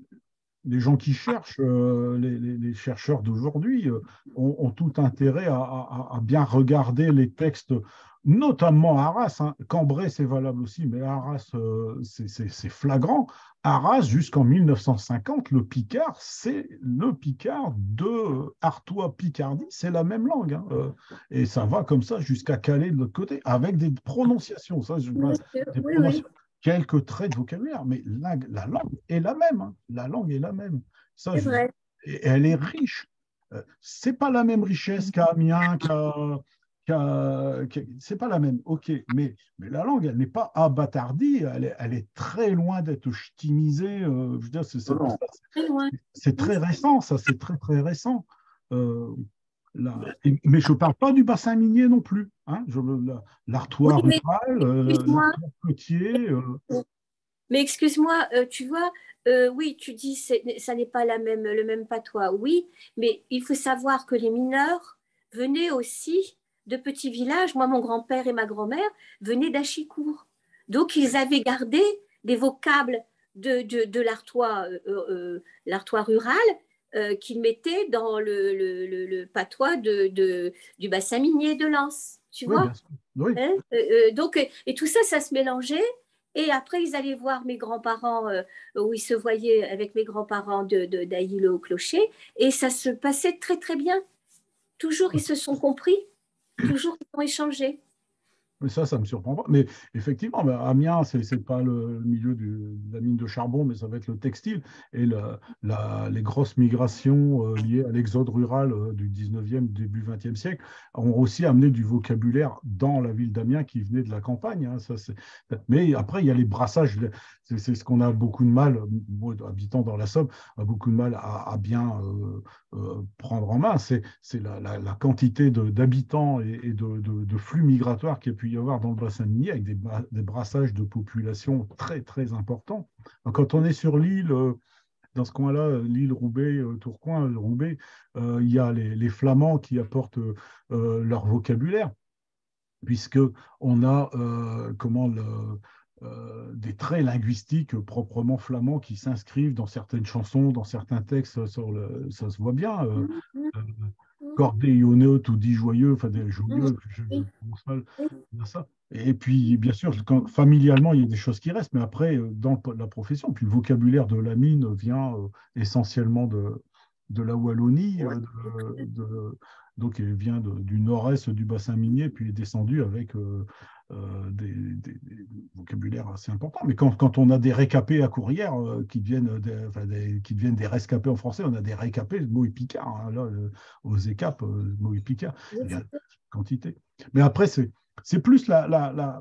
Speaker 1: les gens qui cherchent, euh, les, les- les chercheurs d'aujourd'hui, euh, ont, ont tout intérêt à, à- à bien regarder les textes, notamment à Arras, hein. Cambrai, c'est valable aussi, mais à Arras, euh, c'est c'est- c'est flagrant. Arras, jusqu'en mille neuf cent cinquante, le picard, c'est le picard de Artois-Picardie, c'est la même langue, hein. Euh, et ça va comme ça jusqu'à Calais de l'autre côté, avec des prononciations. Ça, je-
Speaker 5: Bien sûr.
Speaker 1: des
Speaker 5: Oui,
Speaker 1: prononciations,
Speaker 5: oui,
Speaker 1: quelques traits de vocabulaire, mais la, la langue est la même, hein. La langue est la même. Ça,
Speaker 5: c'est
Speaker 1: je-
Speaker 5: vrai.
Speaker 1: et elle est riche. Euh, c'est pas la même richesse qu'à Amiens, qu'à, qu'à- qu'à- c'est pas la même. Ok, mais, mais la langue, elle n'est pas abattardie. Elle est, elle est très loin d'être ch'timisée. euh, je veux dire, c'est, c'est-
Speaker 6: Non, non.
Speaker 5: Très loin.
Speaker 1: c'est très récent, ça, c'est très très récent. Euh, là, et- mais je ne parle pas du bassin minier non plus, hein. Je, le- la-
Speaker 5: Oui,
Speaker 1: l'artois
Speaker 5: mais
Speaker 1: rural, euh,
Speaker 5: excuse-moi.
Speaker 1: l'artois côtier. euh,
Speaker 5: Mais excuse-moi, euh, tu vois, euh, oui, tu dis c'est- ça n'est pas la même, le même patois, oui, mais il faut savoir que les mineurs venaient aussi de petits villages. Moi, mon grand-père et ma grand-mère venaient d'Achicourt. Donc, ils avaient gardé des vocables de, de, de l'artois, euh, euh, l'artois rural euh, qu'ils mettaient dans le, le, le, le patois de, de, du bassin minier de Lens, tu
Speaker 1: Oui, bien
Speaker 5: vois.
Speaker 1: sûr. Oui,
Speaker 5: Hein. Euh, euh, donc, et tout ça, ça se mélangeait. Et après, ils allaient voir mes grands-parents, euh, où ils se voyaient avec mes grands-parents de, de, d'Ailly au Clocher. Et ça se passait très, très bien. Toujours, ils se sont compris. Toujours, ils ont échangé.
Speaker 1: mais ça, ça ne me surprend pas. Mais effectivement, bah, Amiens, ce n'est pas le milieu du- de la mine de charbon, mais ça va être le textile. Et la- la- les grosses migrations euh, liées à l'exode rural euh, du dix-neuvième, début vingtième siècle ont aussi amené du vocabulaire dans la ville d'Amiens qui venait de la campagne. Hein. Ça, c'est- mais après, il y a les brassages. C'est c'est ce qu'on a beaucoup de mal, moi, habitant dans la Somme, a beaucoup de mal à, à bien euh, euh, prendre en main. C'est c'est la, la- la quantité de- d'habitants et, et de, de- de flux migratoires qu'il y a pu y avoir dans le bassin minier avec des, bra- des brassages de population très, très importants. Quand on est sur l'île, euh, dans ce coin-là, euh, l'île Roubaix, euh, Tourcoing, euh, Roubaix, euh, il y a les, les Flamands qui apportent euh, euh, leur vocabulaire, puisque on a euh, comment le, euh, des traits linguistiques proprement flamands qui s'inscrivent dans certaines chansons, dans certains textes, sur le, ça se voit bien. Euh,
Speaker 5: Mhm, mhm,
Speaker 1: euh,
Speaker 5: mhm,
Speaker 1: Cordéillonneux ou dit joyeux, enfin des
Speaker 5: mhm.
Speaker 1: joyeux, je, je
Speaker 5: Oui,
Speaker 1: commence mal
Speaker 5: oui,
Speaker 1: à dire ça. Et puis, bien sûr, quand, familialement, il y a des choses qui restent, mais après, euh, dans le- la profession, puis le vocabulaire de la mine vient euh, essentiellement de, de la Wallonie, euh, de, de- donc il vient de- du nord-est du bassin minier, puis est descendu avec euh, euh, des, des- des vocabulaires assez importants. Mais quand, quand on a des récapés à Courrières euh, qui, deviennent des, enfin, des- qui deviennent des rescapés en français, on a des récapés, le mot est picard. Hein, là, le- aux écapes, euh, le mot est picard.
Speaker 5: oui,
Speaker 1: Il y a
Speaker 5: c'est
Speaker 1: une
Speaker 5: ça.
Speaker 1: quantité. Mais après, c'est c'est plus la, la, la-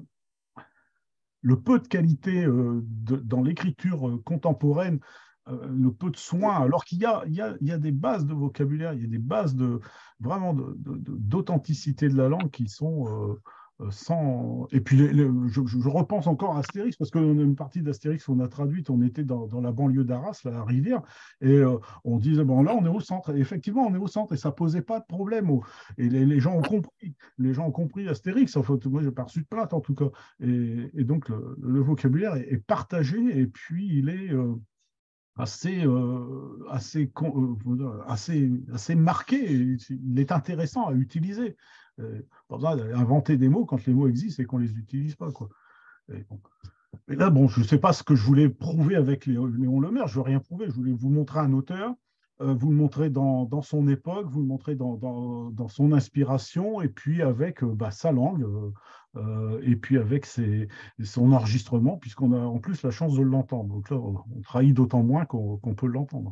Speaker 1: le peu de qualité euh, de- dans l'écriture euh, contemporaine, euh, le peu de soin, alors qu'il y a, il y a, il y a des bases de vocabulaire, il y a des bases de, vraiment de- de- de- d'authenticité de la langue qui sont euh, euh, sans... Et puis, les- les- je, je repense encore à Astérix, parce qu'on a une partie d'Astérix qu'on a traduite, on était dans, dans la banlieue d'Arras, la Rivière, et euh, on disait, bon là, on est au centre. Et effectivement, on est au centre, et ça posait pas de problème. au- Et les, les gens ont compris, les gens ont compris Astérix. Enfin, moi, j'ai pas reçu de plainte, en tout cas. Et, et donc, le, le vocabulaire est, est partagé et puis il est euh, assez, euh, assez, con- euh, assez, assez marqué. Et il est intéressant à utiliser. Euh, pas besoin d'inventer des mots quand les mots existent et qu'on ne les utilise pas, quoi. Et, bon. Et là, bon, je ne sais pas ce que je voulais prouver avec Léon, Léon Lemaire. Je ne veux rien prouver. Je voulais vous montrer un auteur, euh, vous le montrer dans, dans son époque, vous le montrer dans, dans, dans son inspiration, et puis avec euh, bah, sa langue, euh, euh, et puis avec ses, son enregistrement, puisqu'on a en plus la chance de l'entendre. Donc là, on trahit d'autant moins qu'on qu'on peut l'entendre.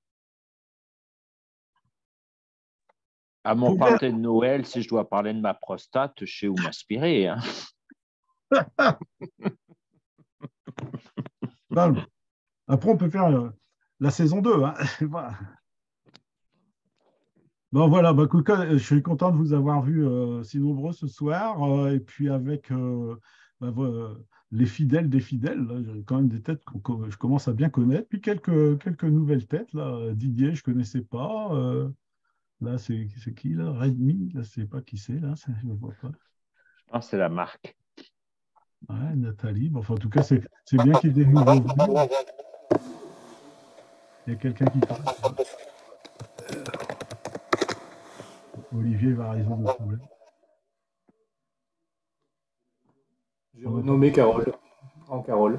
Speaker 4: À mon
Speaker 1: Faut bien-
Speaker 4: party de Noël, si je dois parler de ma prostate, je sais où m'inspirer. Hein.
Speaker 1: Bon, après, on peut faire euh, la saison deux. Hein. Voilà. Bon, voilà, bah, en tout cas, je suis content de vous avoir vu euh, si nombreux ce soir. Euh, et puis avec euh, bah, vo- les fidèles des fidèles, là, j'ai quand même des têtes que je commence à bien connaître. Puis quelques, quelques nouvelles têtes. Là. Didier, je ne connaissais pas. Euh, là, c'est c'est qui là? Redmi, là, je ne sais pas qui c'est. Là, ça, je ne vois pas.
Speaker 4: Je pense que c'est la marque.
Speaker 1: Ouais, Nathalie. Bon, enfin, en tout cas, c'est c'est bien qu'il y ait des nouveaux venus. Il y a quelqu'un qui parle. Olivier va résoudre le problème.
Speaker 2: J'ai renommé Carole en Carole.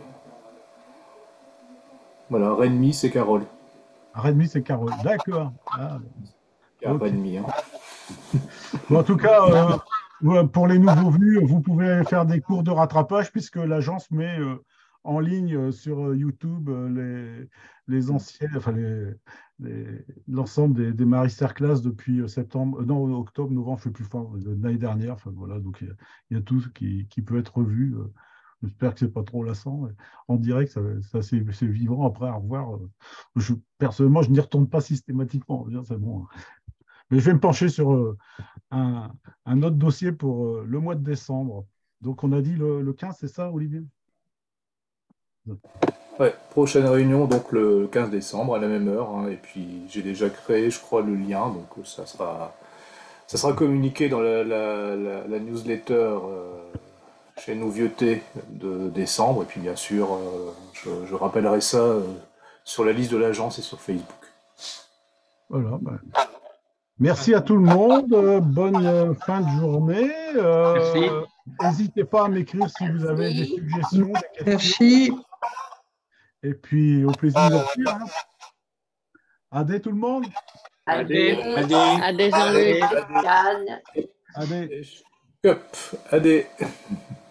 Speaker 2: Voilà, Renmi, c'est Carole.
Speaker 1: Ah, Redmi, c'est Carole. D'accord. Ah, ok.
Speaker 2: Renmi, hein.
Speaker 1: Bon, en tout cas, euh, ouais, pour les nouveaux venus, vous pouvez faire des cours de rattrapage puisque l'agence met euh, en ligne euh, sur euh, YouTube euh, les, les anciennes, enfin les, les- l'ensemble des, des masterclass depuis euh, septembre, euh, non, octobre, novembre, je ne sais plus, enfin, de l'année dernière. Enfin, voilà, donc il y a, il y a tout qui, qui peut être revu. euh. J'espère que ce n'est pas trop lassant. En direct, ça, ça, c'est c'est vivant après à revoir. euh. Je, personnellement, je n'y retourne pas systématiquement. Je veux dire, c'est bon. Mais je vais me pencher sur euh, un, un autre dossier pour euh, le mois de décembre. Donc, on a dit le, le quinze, c'est ça, Olivier?
Speaker 2: Ouais, prochaine réunion donc le quinze décembre à la même heure, hein, et puis j'ai déjà créé, je crois, le lien, donc euh, ça sera, ça sera communiqué dans la, la- la- la newsletter euh, chez nous Vieuxté de décembre, et puis bien sûr, euh, je, je rappellerai ça euh, sur la liste de l'agence et sur Facebook.
Speaker 1: Voilà. Ben, merci à tout le monde. euh, bonne euh, fin de journée. Euh, N'hésitez pas à m'écrire si vous avez des
Speaker 5: Merci.
Speaker 1: suggestions, des questions.
Speaker 6: Merci.
Speaker 1: Et puis, au plaisir de vous revoir. Hein. Adé tout le monde.
Speaker 5: Allez,
Speaker 2: Adé.
Speaker 7: Adé Jean-Luc.
Speaker 5: Jeanne.
Speaker 1: Adé.
Speaker 2: Hop, adé.